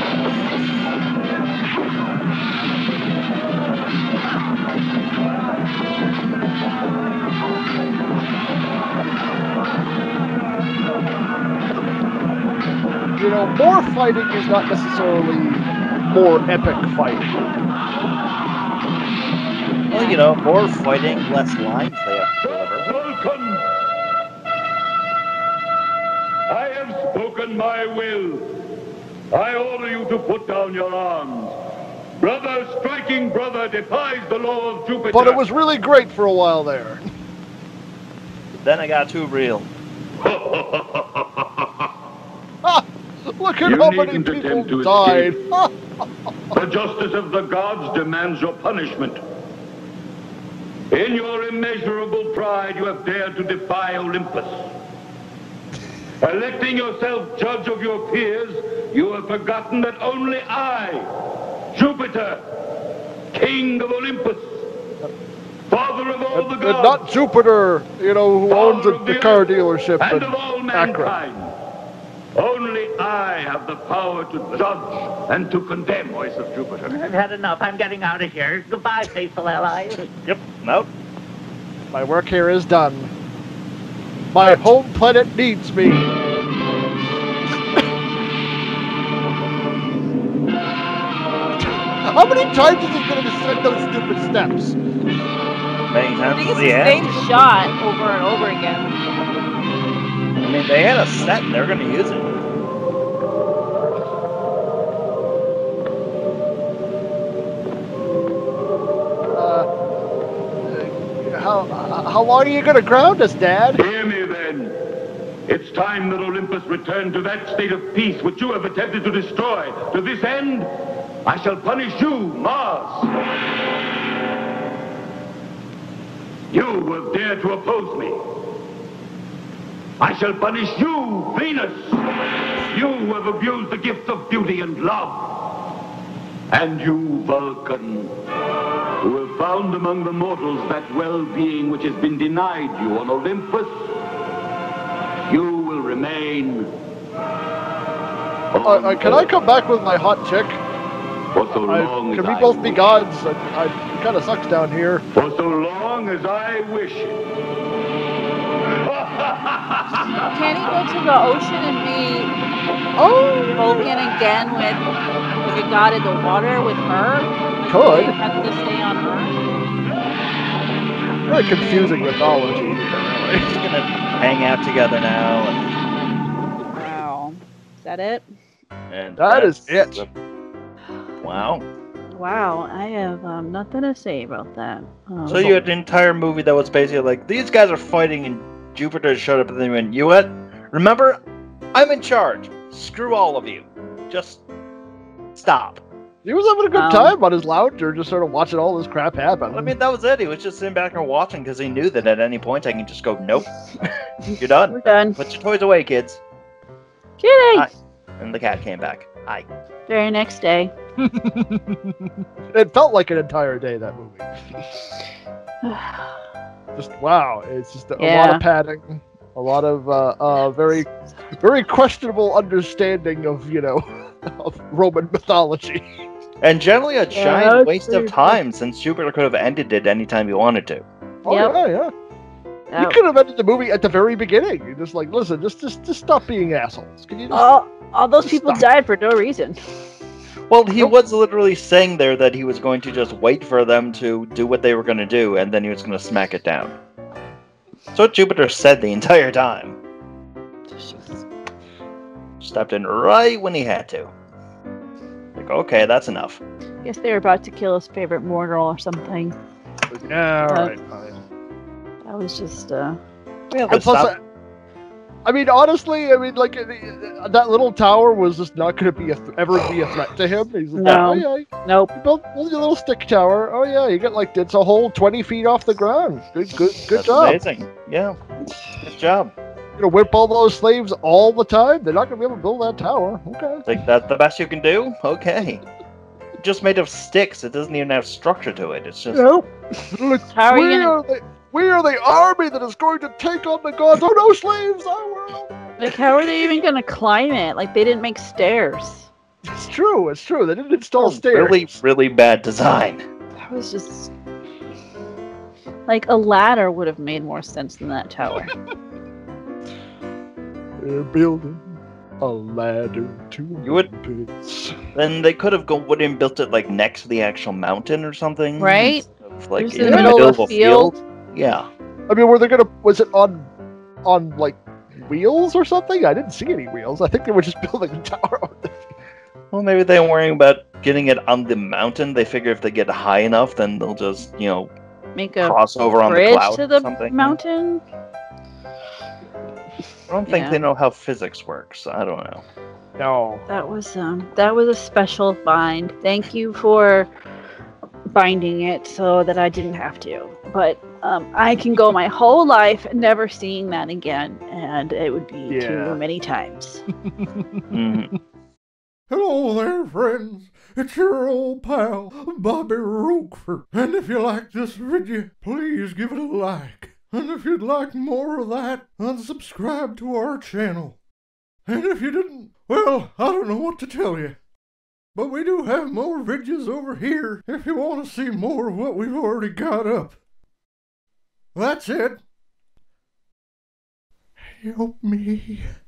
You know, more fighting is not necessarily more epic fighting. Well, you know, more fighting, less lines they have to deliver. Vulcan! I have spoken my will. I order you to put down your arms. Brother striking brother defies the law of Jupiter. But it was really great for a while there. Then I got too real. Look at You how many needn't attempt people to died. The justice of the gods demands your punishment. In your immeasurable pride, you have dared to defy Olympus. Electing yourself judge of your peers, you have forgotten that only I, Jupiter, king of Olympus, father of all the And gods, not Jupiter, you know, who owns a, the car dealership and in of all Akron. mankind, only I have the power to judge and to condemn. Voice of Jupiter. I've had enough. I'm getting out of here. Goodbye, faithful allies. Yep, nope. My work here is done. My home planet needs me. How many times is he going to descend those stupid steps? Many I times think as it's he the had. same shot over and over again. I mean, they had a set and they're going to use it. Uh, how how long are you going to ground us, Dad? Hear me then. It's time that Olympus returned to that state of peace which you have attempted to destroy. To this end, I shall punish you, Mars. You who have dared to oppose me. I shall punish you, Venus. You who have abused the gift of beauty and love. And you, Vulcan, who have found among the mortals that well-being which has been denied you on Olympus. You will remain. Uh, uh, can I come back with my hot chick? For so I, long can as we I both be wish. gods? I, I, it kind of sucks down here. For so long as I wish. Can he go to the ocean and be oh Vulcan again with like a god in the water with her? Like, Could. They have to stay on Earth. Very confusing mythology here, really. Just gonna hang out together now. Wow. Is that it? And That is that's it. the- Wow. Wow, I have um, nothing to say about that. Um, So you had an entire movie that was basically like, these guys are fighting and Jupiter showed up and they went, you what? Remember? I'm in charge. Screw all of you. Just stop. He was having a good Um, time on his lounger, just sort of watching all this crap happen. I mean, that was it. He was just sitting back and watching because he knew that at any point I can just go, nope. You're done. We're done. Put your toys away, kids. Kidding. Hi. And the cat came back. Hi. Very next day. It felt like an entire day, that movie. Just, wow, it's just a, a lot Yeah. of padding, a lot of uh, uh, very, very questionable understanding of, you know, of Roman mythology. And generally a Yeah, giant that's waste of pretty time since Jupiter could have ended it anytime he wanted to. Oh, Yep. yeah, yeah. You Oh. could have ended the movie at the very beginning. You're just like, listen, just, just, just stop being assholes. Can you just... All, all those Just people stop. died for no reason. Well, he was literally saying there that he was going to just wait for them to do what they were going to do, and then he was going to smack it down. So what Jupiter said the entire time. Stepped in right when he had to. Like, okay, that's enough. I guess they were about to kill his favorite mortal or something. Yeah, all Uh, right, fine. That was just, uh... Yeah, And plus, I, I mean, honestly, I mean, like, uh, that little tower was just not going to be a th- ever be a threat to him. He's like, No. oh, yeah, Nope. you built, built your little stick tower. Oh, yeah, you got, like, it's a whole twenty feet off the ground. Good, good, good That's job. amazing. Yeah. Good job. You're going to whip all those slaves all the time? They're not going to be able to build that tower. Okay. Think that's the best you can do? Okay. just made of sticks. It doesn't even have structure to it. It's just... Nope. How are we, you gonna... are the, we are the army that is going to take on the gods. Oh no, slaves! Our world! Like, how are they even gonna climb it? Like, they didn't make stairs. It's true, it's true. They didn't install Oh, stairs. really, really bad design. That was just... Like, a ladder would have made more sense than that tower. They're building a ladder to You would... Olympus. Then they could have go would have built it like next to the actual mountain or something. Right? Instead of, like Just in the middle of a field. field. Yeah. I mean, were they gonna? Was it on, on like wheels or something? I didn't see any wheels. I think they were just building a tower on the field. Well, maybe they were worrying about getting it on the mountain. They figure if they get high enough, then they'll just, you know, Make a cross over on the bridge cloud to or the something. mountain? I don't think Yeah. they know how physics works. I don't know. No. That was um that was a special bind. Thank you for binding it so that I didn't have to. But um, I can go my whole life never seeing that again, and it would be Yeah. too many times. Mm-hmm. Hello there, friends. It's your old pal, Bobby Roquefort. And if you like this video, please give it a like. And if you'd like more of that, unsubscribe to our channel. And if you didn't, well, I don't know what to tell you. But we do have more videos over here if you want to see more of what we've already got up. That's it. Help me.